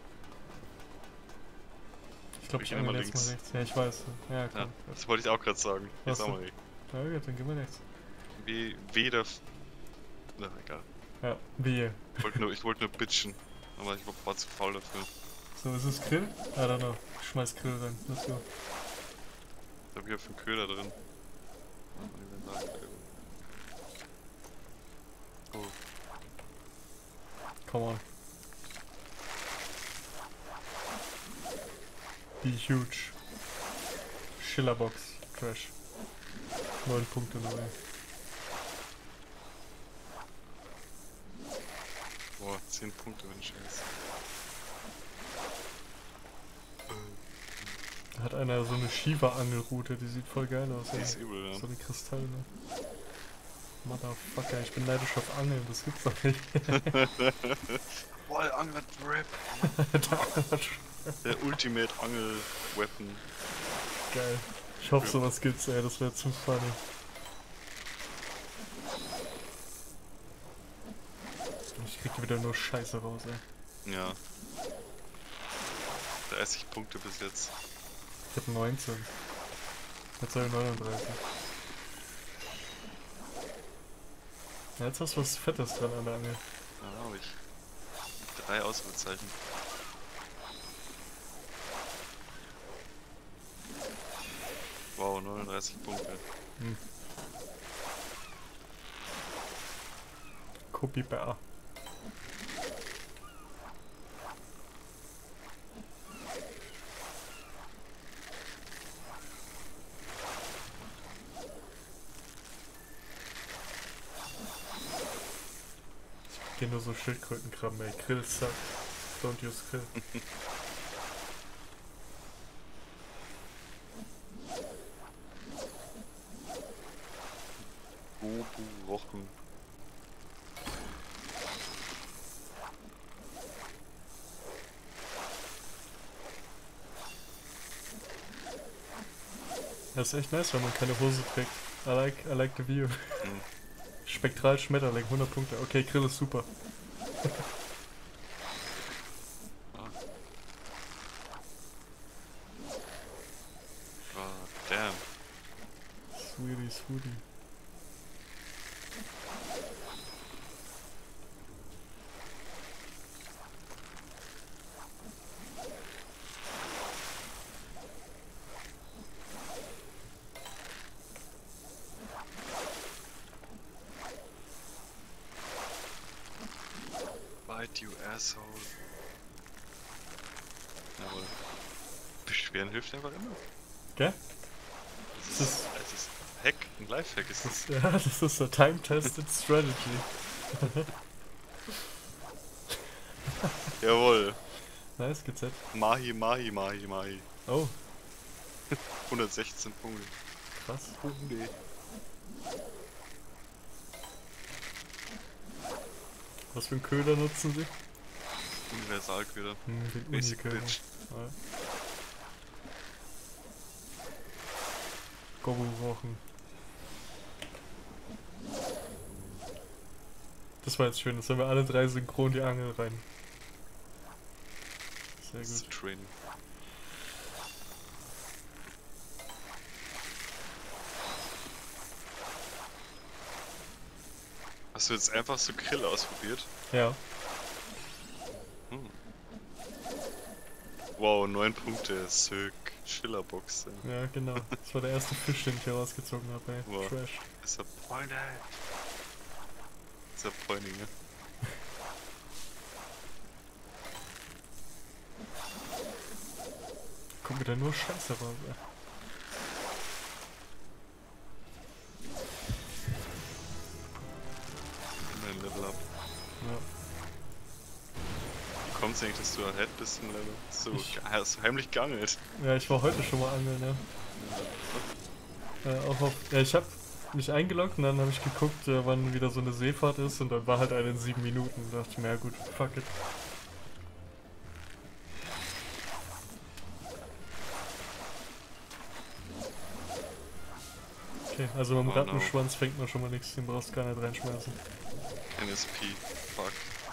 Ich glaube, Ich ich geh immer angel jetzt mal links. rechts. Ja, ich weiß. Ja, Ja, komm. das wollte ich auch gerade sagen. Was Jetzt auch denn? mal. Ja, gut, dann gehen wir rechts. Wie weder. F- Na, egal. Ja, wir. Ich wollte nur, ich wollte nur bitchen. Aber ich war zu faul dafür. So, ist es Grill? I don't know. Ich schmeiß Grill rein. Let's go. Ich hab hier auf dem Köder drin. Oh, Come on. Die huge Schillerbox Trash. Neun Punkte neu. boah, zehn Punkte, wenn ich scheiße. Da hat einer so eine Shiva-Angelrute, die sieht voll geil aus. Die ey. ist übel, ja. So eine Kristalle. Motherfucker, ich bin neidisch auf Angeln, das gibt's doch nicht. Boah, der Angler hat Rap. Der Ultimate Angel Weapon. Geil. Ich hoffe, Ja. sowas gibt's, ey, das wäre zu funny. Ich krieg wieder nur Scheiße raus, ey. Ja. dreißig Punkte bis jetzt. Ich hab neunzehn. Jetzt habe ich neununddreißig. Ja, jetzt hast du was Fettes dran an der Angel. Da habe ich. Drei Ausrufezeichen. Wow, neununddreißig Punkte. Hm. Copy Bear. Ich geh nur so Schildkrötenkrabben, ey. Grill suck. Don't use Grill. Gobu Wochen. Das ist echt nice, wenn man keine Hose trägt. I like, I like the view. Hm. Spektral Schmetterling, hundert Punkte. Okay, Grill ist super. Oh, damn. Sweetie, sweetie. Bite, you asshole. Jawohl. Beschweren hilft einfach immer. Gell? Das Das ist, das ist Hack, ein Lifehack ist das. Ja, das ist eine time-tested strategy. Jawohl. Nice, G Z. Mahi, Mahi, Mahi, Mahi. Oh, hundertsechzehn Punkte. krass. Punkte. Was für einen Köder nutzen sie? Universalköder. Hm, den Basic Uniköder. Bitch. Ja. Gobelrochen. Das war jetzt schön, jetzt haben wir alle drei synchron die Angel rein. Sehr Das gut. ist Training. Hast du jetzt einfach so Grill ausprobiert? Ja. Hm. Wow, neun Punkte, Silk, Schillerbox. Ja, genau. Das war der erste Fisch, den ich hier rausgezogen habe, ey. Wow. Trash. Disappointed. Disappointing, ne? Kommt wieder nur Scheiße raus, ey. Immer ein Level up. Ja. Wie kommt's eigentlich, dass du ahead bist im Level? So, Ich- ge- hast du heimlich geangelt. Ja, ich war heute schon mal angeln, ja. Äh, auch auf, ja, ich habe mich eingeloggt und dann habe ich geguckt, äh, wann wieder so eine Seefahrt ist und dann war halt eine in sieben Minuten. Da dachte ich mir, ja gut, fuck it. Okay, also beim Oh no. Rattenschwanz fängt man schon mal nichts, den brauchst du gar nicht reinschmeißen. N S P. Fuck.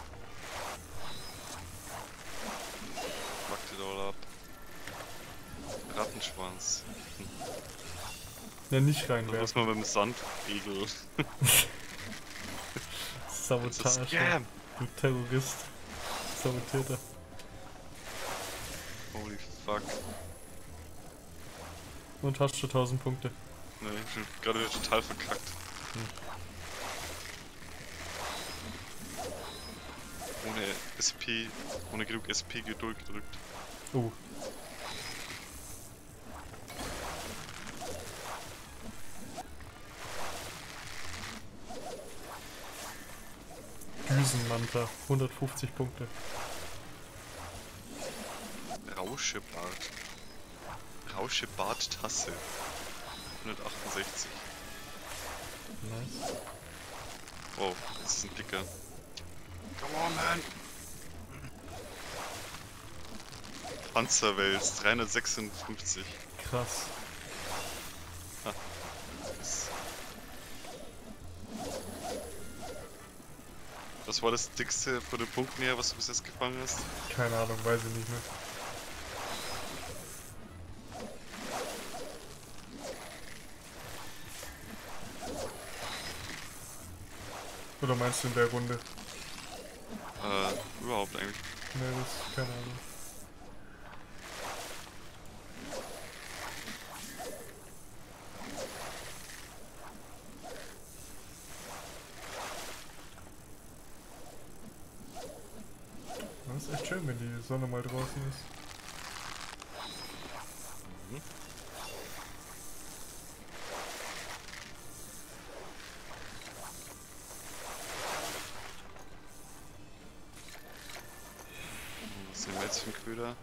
Fucked it all up. Rattenschwanz. Ja, nicht Da reinwerfen. muss man mit dem Sandriegel. Sabotage. Scam! Du Terrorist. Sabotierter. Holy fuck. Und hast du tausend Punkte. Ne, ich bin gerade wieder total verkackt. Ohne S P, ohne genug S P Geduld gedrückt. Oh. Düsenmanta, hundertfünfzig Punkte. Rauschebart. Rauschebart-Tasse. hundertachtundsechzig. Nice. Oh, das ist ein dicker. Come on, man! Panzerwels, dreihundertsechsundfünfzig. Krass. Das- Was war das dickste von den Punkten her, was du bis jetzt gefangen hast? Keine Ahnung, weiß ich nicht mehr. Oder meinst du in der Runde? Äh, überhaupt eigentlich. Ne, das keine Ahnung. Das ist echt schön, wenn die Sonne mal draußen ist. Mhm. Was sind wir jetzt für ein Köder?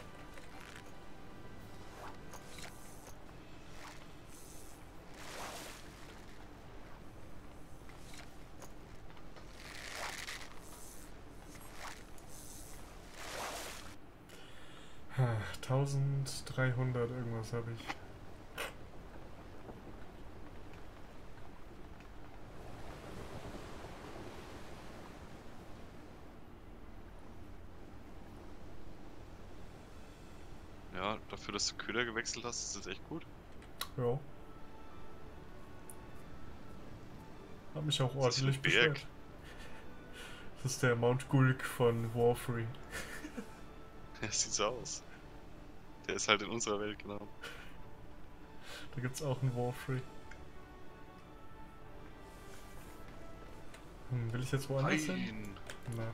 Ha, eintausenddreihundert irgendwas habe ich. dafür, dass du Köder gewechselt hast, ist das echt gut. Ja. Hab mich auch Das ist ordentlich ein Berg. beschwert. Das ist der Mount Gulk von Warfree. Ja, sieht so aus. Der ist halt in unserer Welt, genau. Da gibt's auch einen Warfree. Hm, will ich jetzt woanders hin? Nein. Na.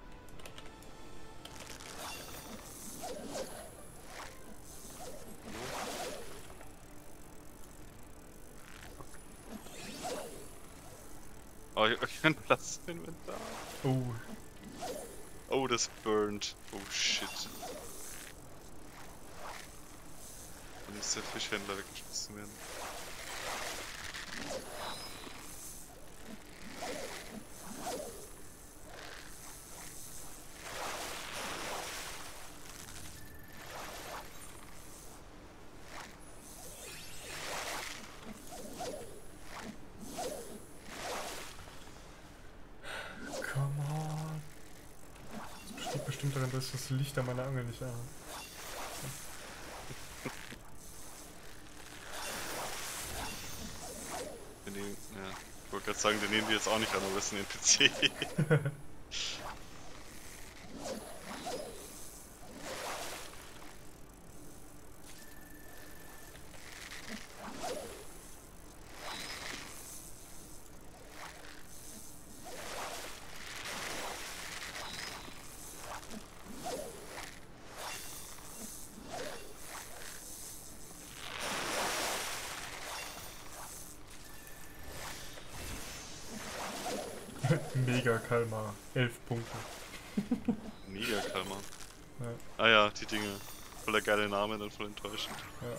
Oh, ich hab keinen Platz im Inventar. Oh, Oh, das burnt. Oh shit. Dann muss der Fischhändler weggeschmissen werden. come on. Das besteht bestimmt daran, dass ich das Licht an meiner Angel nicht habe. Wir nehmen, ja, ich wollte gerade sagen, den nehmen wir jetzt auch nicht an, aber das ist ein N P C. Mega Kalmar. Elf Punkte. Mega Kalmar. Ja, Ah ja, die Dinge. Voll der geile Name, dann voll enttäuschend. ja.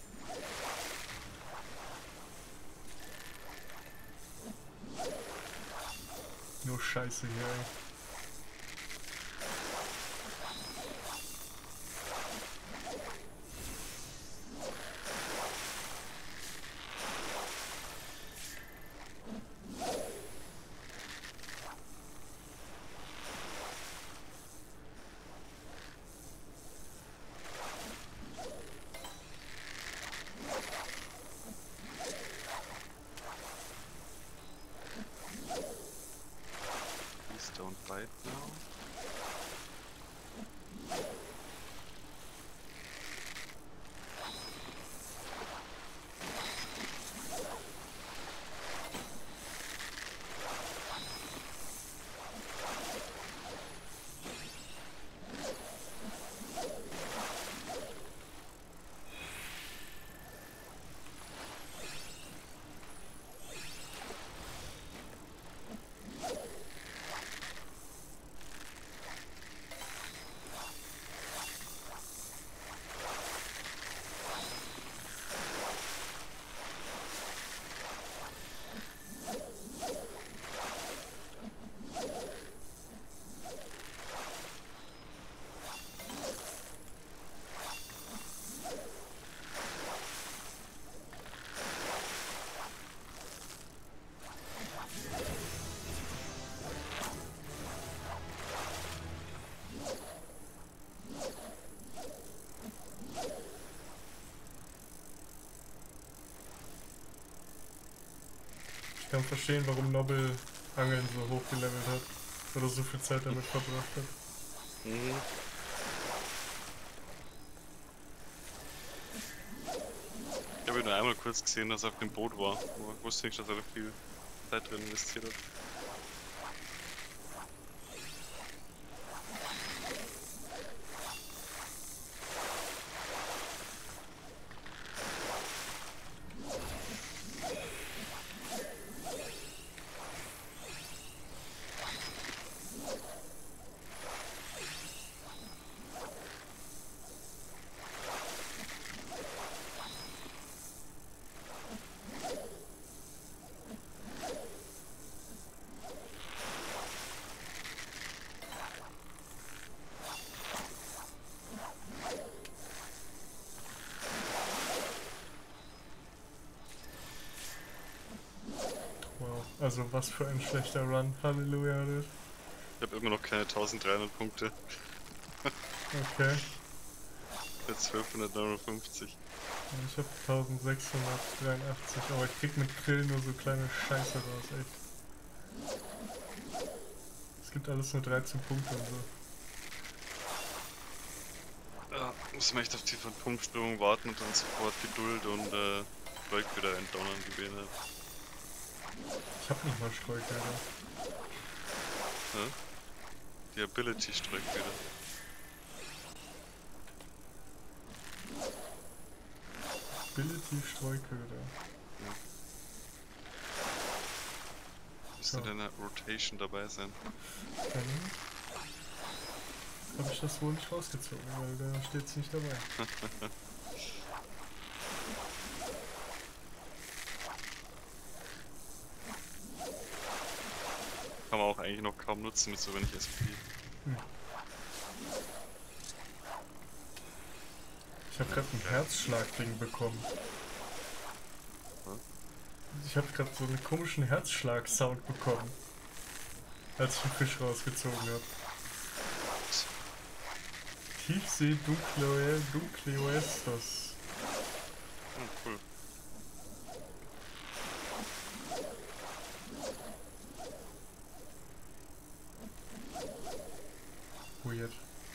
Nur Scheiße hier, ey. Please don't bite now. Ich kann verstehen, warum Nobel Angeln so hoch gelevelt hat. Oder so viel Zeit damit verbracht hat. Mhm. Ich habe ihn nur einmal kurz gesehen, dass er auf dem Boot war. Aber ich wusste nicht, dass er da viel Zeit drin investiert hat. Wow. Also was für ein schlechter Run. Halleluja. Alter. Ich habe immer noch keine dreizehnhundert Punkte. Okay. Für zwölfhundertneunundfünfzig. Und ich hab eintausendsechshundertdreiundachtzig, aber ich krieg mit Grill nur so kleine Scheiße raus, echt. Es gibt alles nur dreizehn Punkte und so. Ja, muss man echt auf die Phantomstörung warten und dann sofort Geduld und äh, Zeug wieder entdonnern gewählt. Ich hab nicht mal Streukäder. Ja? Die Ability streckt wieder. Ability Streuköder. Müsste So. in deiner Rotation dabei sein. Dann habe ich das wohl nicht rausgezogen, weil da steht es nicht dabei. Kann man auch eigentlich noch kaum nutzen mit so wenig S P. Hm. Ich habe gerade ein Herzschlag-Ding bekommen. Hm? Ich habe gerade so einen komischen Herzschlag-Sound bekommen, als ich den Fisch rausgezogen habe. Tiefsee Dunkle Dunkleoestos. Oh, cool. Weird.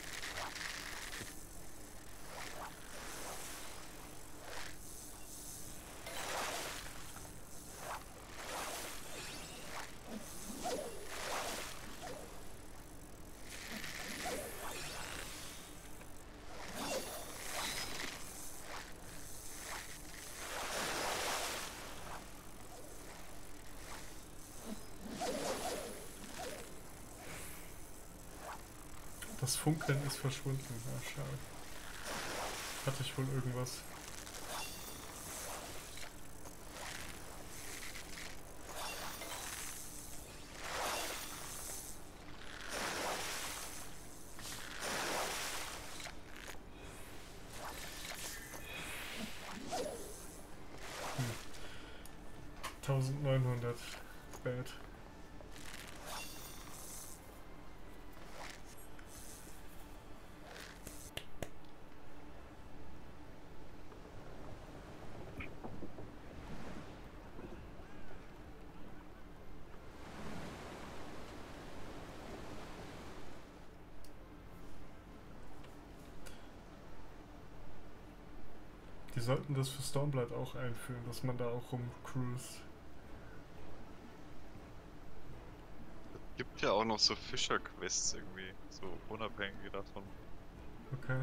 Das Funkeln ist verschwunden. Ah, schade. Hatte ich wohl irgendwas. Hm. eintausendneunhundert. Bad. Die sollten das für Stormblood auch einführen, dass man da auch rumcruise. Gibt ja auch noch so Fischer-Quests irgendwie, so unabhängig davon. Okay.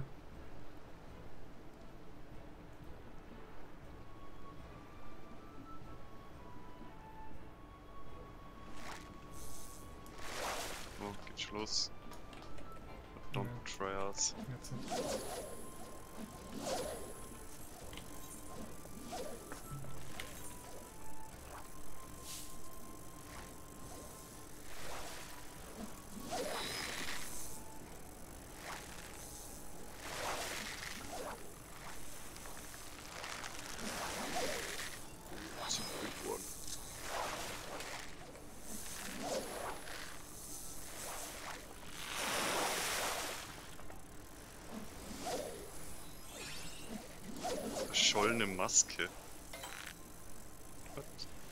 Oh, geht los. Don't Ja. Trials. Jetzt nicht. That's a big one. Verschollene Maske. What?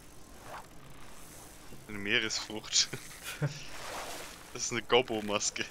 Eine Meeresfrucht. Das ist eine Gobbo-Maske.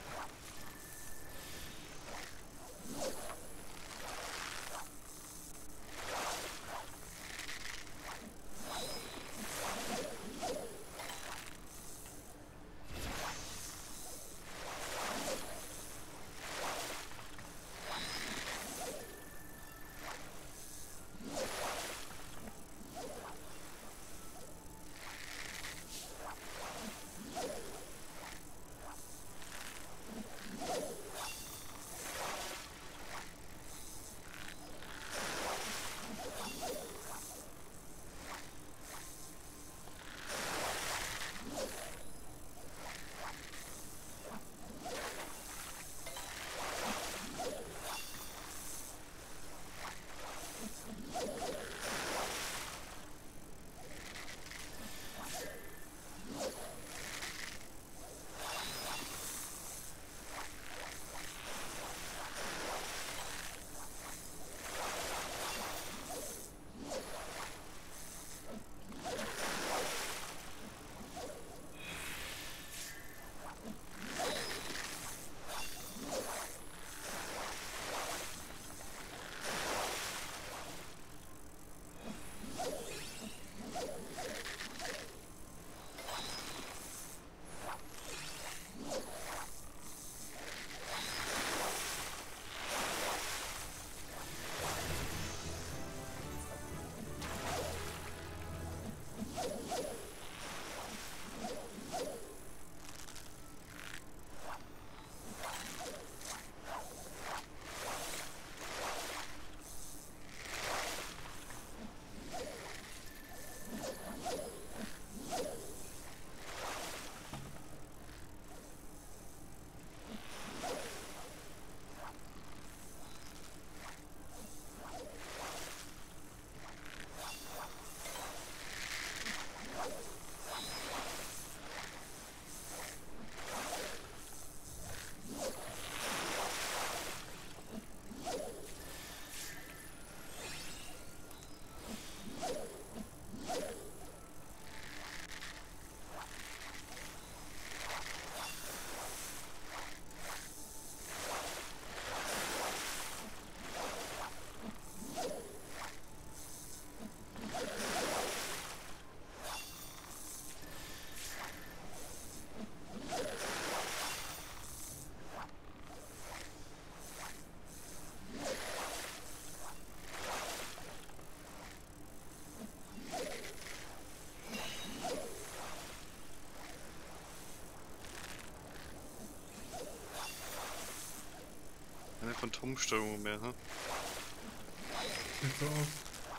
Eine Phantomsteuerung mehr, hm? Sieht so aus.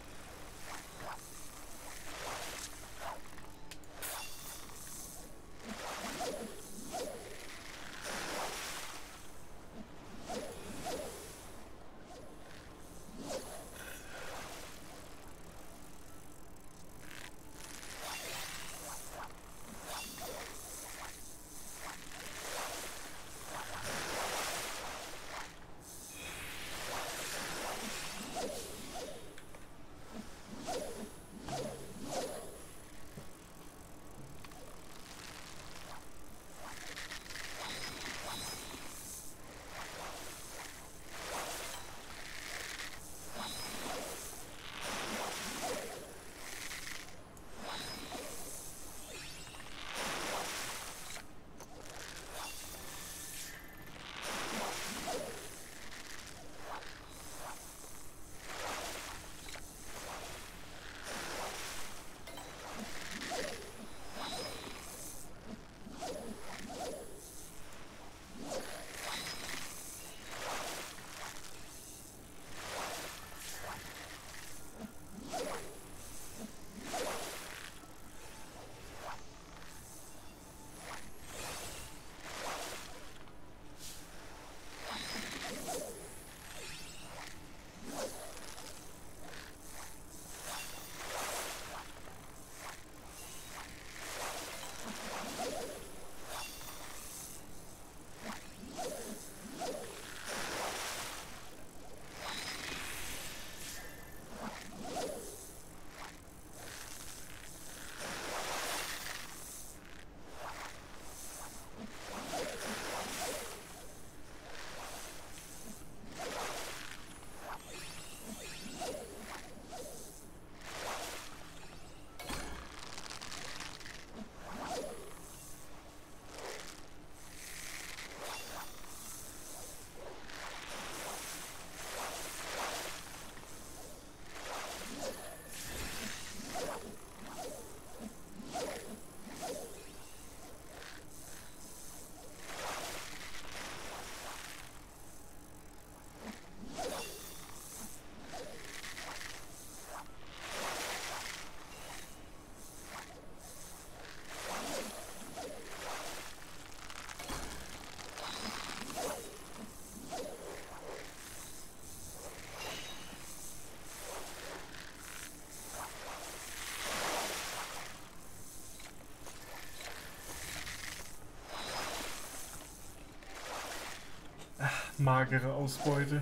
Magere Ausbeute.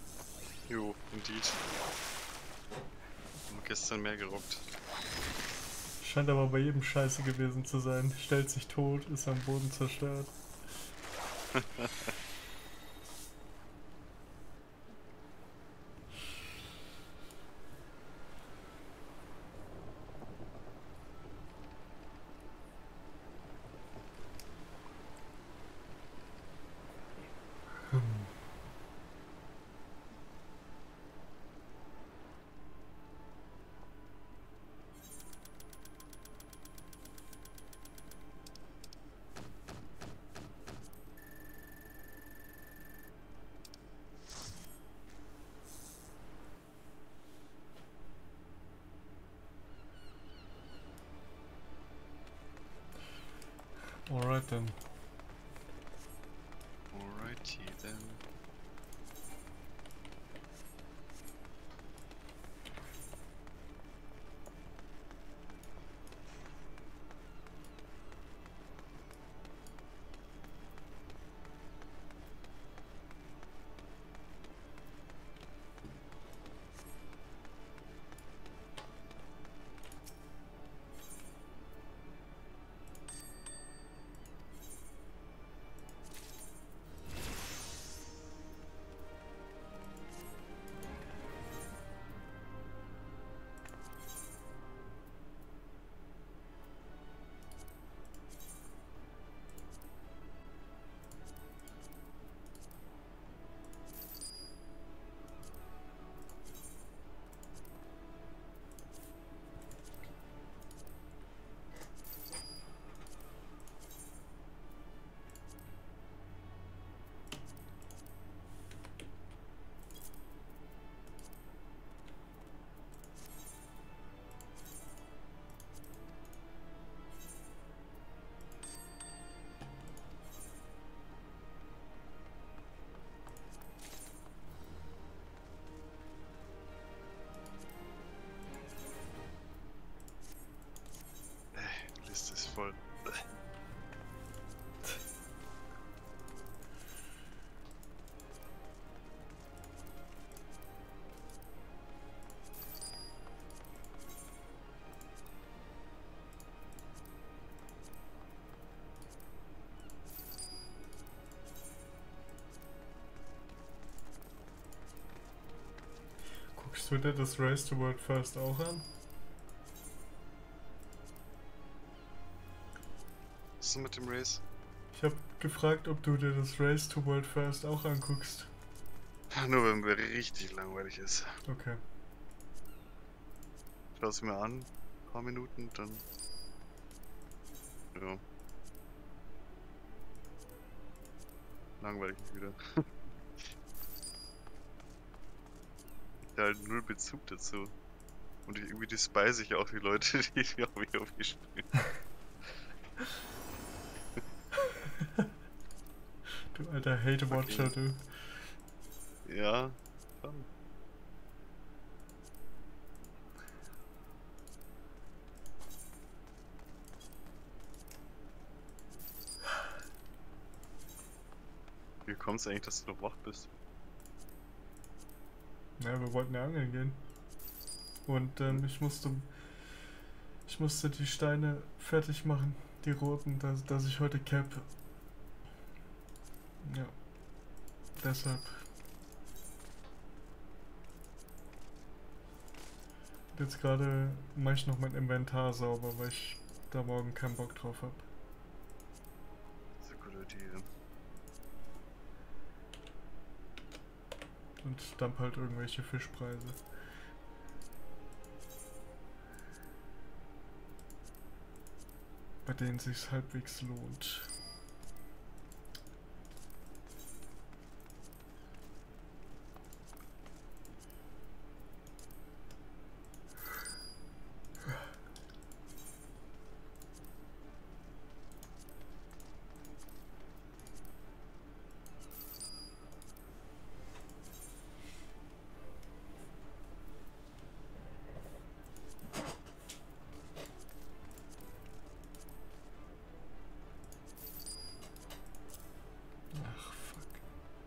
Jo, indeed. Haben gestern mehr gerockt. Scheint aber bei jedem scheiße gewesen zu sein. Stellt sich tot, ist am Boden zerstört. Alright then. Alrighty then. voll. Guckst du dir das Race to World First auch an? Was ist denn mit dem Race? Ich hab gefragt, ob du dir das Race to World First auch anguckst. Nur wenn mir richtig langweilig ist. Okay. Schau es mir an, ein paar Minuten, dann. Ja. Langweilig wieder. Ich hab halt null Bezug dazu. Und ich, irgendwie despise ich auch die Leute, die die auf WoW spielen. Du alter Hate-Watcher, du. Ja, schon. Wie kommst du eigentlich, dass du noch wach bist? Ja, wir wollten ja angeln gehen. Und ähm, ich musste ich musste die Steine fertig machen, die roten, dass, dass ich heute cap. Ja. Deshalb. Jetzt gerade mache ich noch mein Inventar sauber, weil ich da morgen keinen Bock drauf habe. Das ist eine gute Idee. Und stamp halt irgendwelche Fischpreise. Bei denen sich's halbwegs lohnt. Ach, fuck.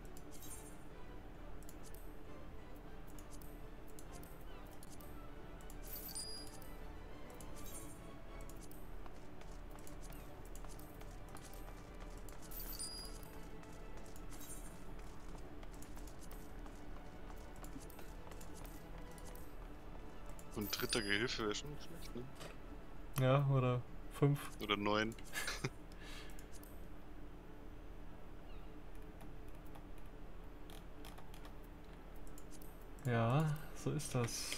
So ein dritter Gehilfe wäre schon schlecht, ne? Ja, oder fünf. Oder neun. Ja, so ist das.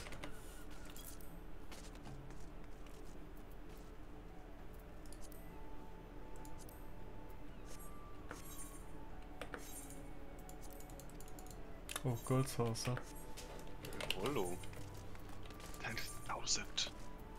Oh, Goldsaucer. Rollo. tausend.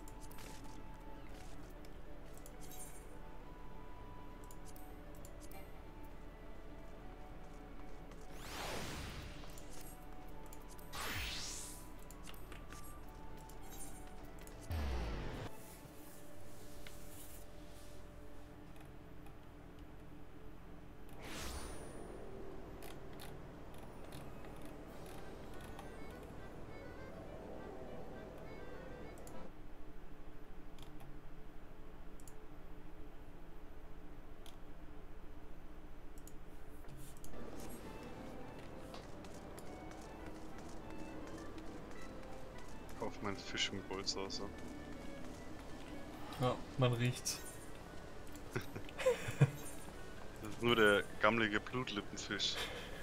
Auf meinen Fisch im Goldsaucer. Ja, man riecht's. Das ist nur der gammlige Blutlippenfisch.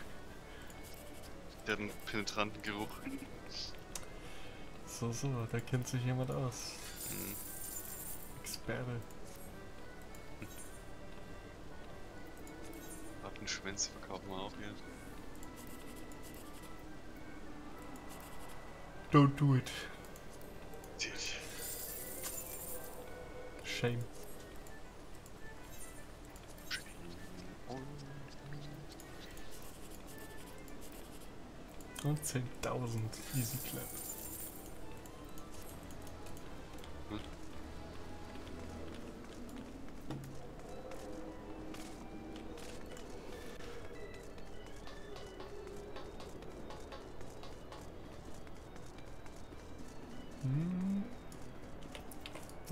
Der hat einen penetranten Geruch. So, so, da kennt sich jemand aus. Mhm. Experte. Rattenschwänze verkaufen wir auch hier. Don't do it. Natürlich. Shame. Und zehntausend Easy Clap.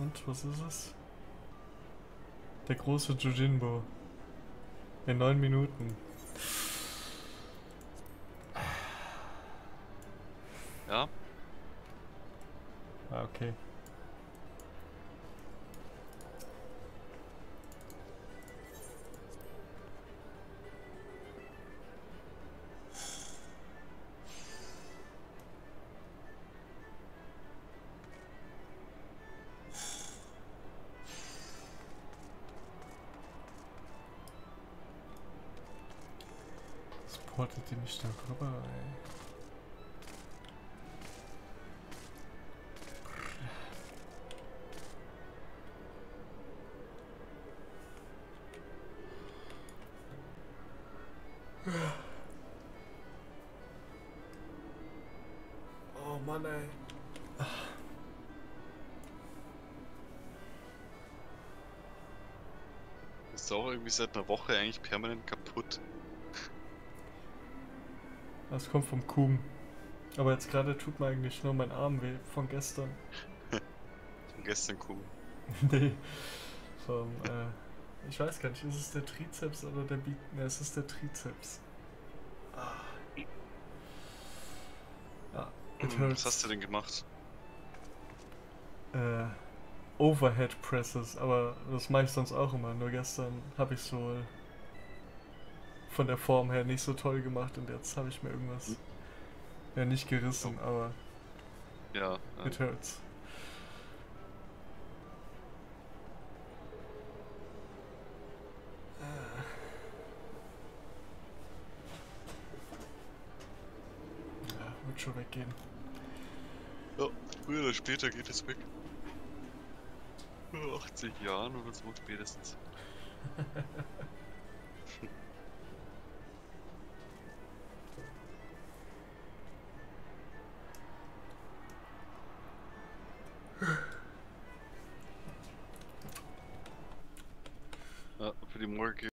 Und, was ist es? Der große Jojinbo. In neun Minuten. Ja? Ah, okay. Was portet die mich da rüber, ey? Oh Mann, ey. Ist auch irgendwie seit einer Woche eigentlich permanent kaputt. Das kommt vom Kuhm. Aber jetzt gerade tut mir eigentlich nur mein Arm weh von gestern. Von gestern Kuh. Nee. Vom, äh, ich weiß gar nicht, ist es der Trizeps oder der Bi... Ne, es ist der Trizeps. Ah. Ja, it Was hurts. hast du denn gemacht? Äh, Overhead Presses, aber das mache ich sonst auch immer. Nur gestern habe ich so von der Form her nicht so toll gemacht und jetzt habe ich mir irgendwas ja nicht gerissen, aber Ja, it ähm, hurts. Ja, wird schon weggehen. ja, früher oder später geht es weg. achtzig Jahren oder so spätestens. Ja, für die morgige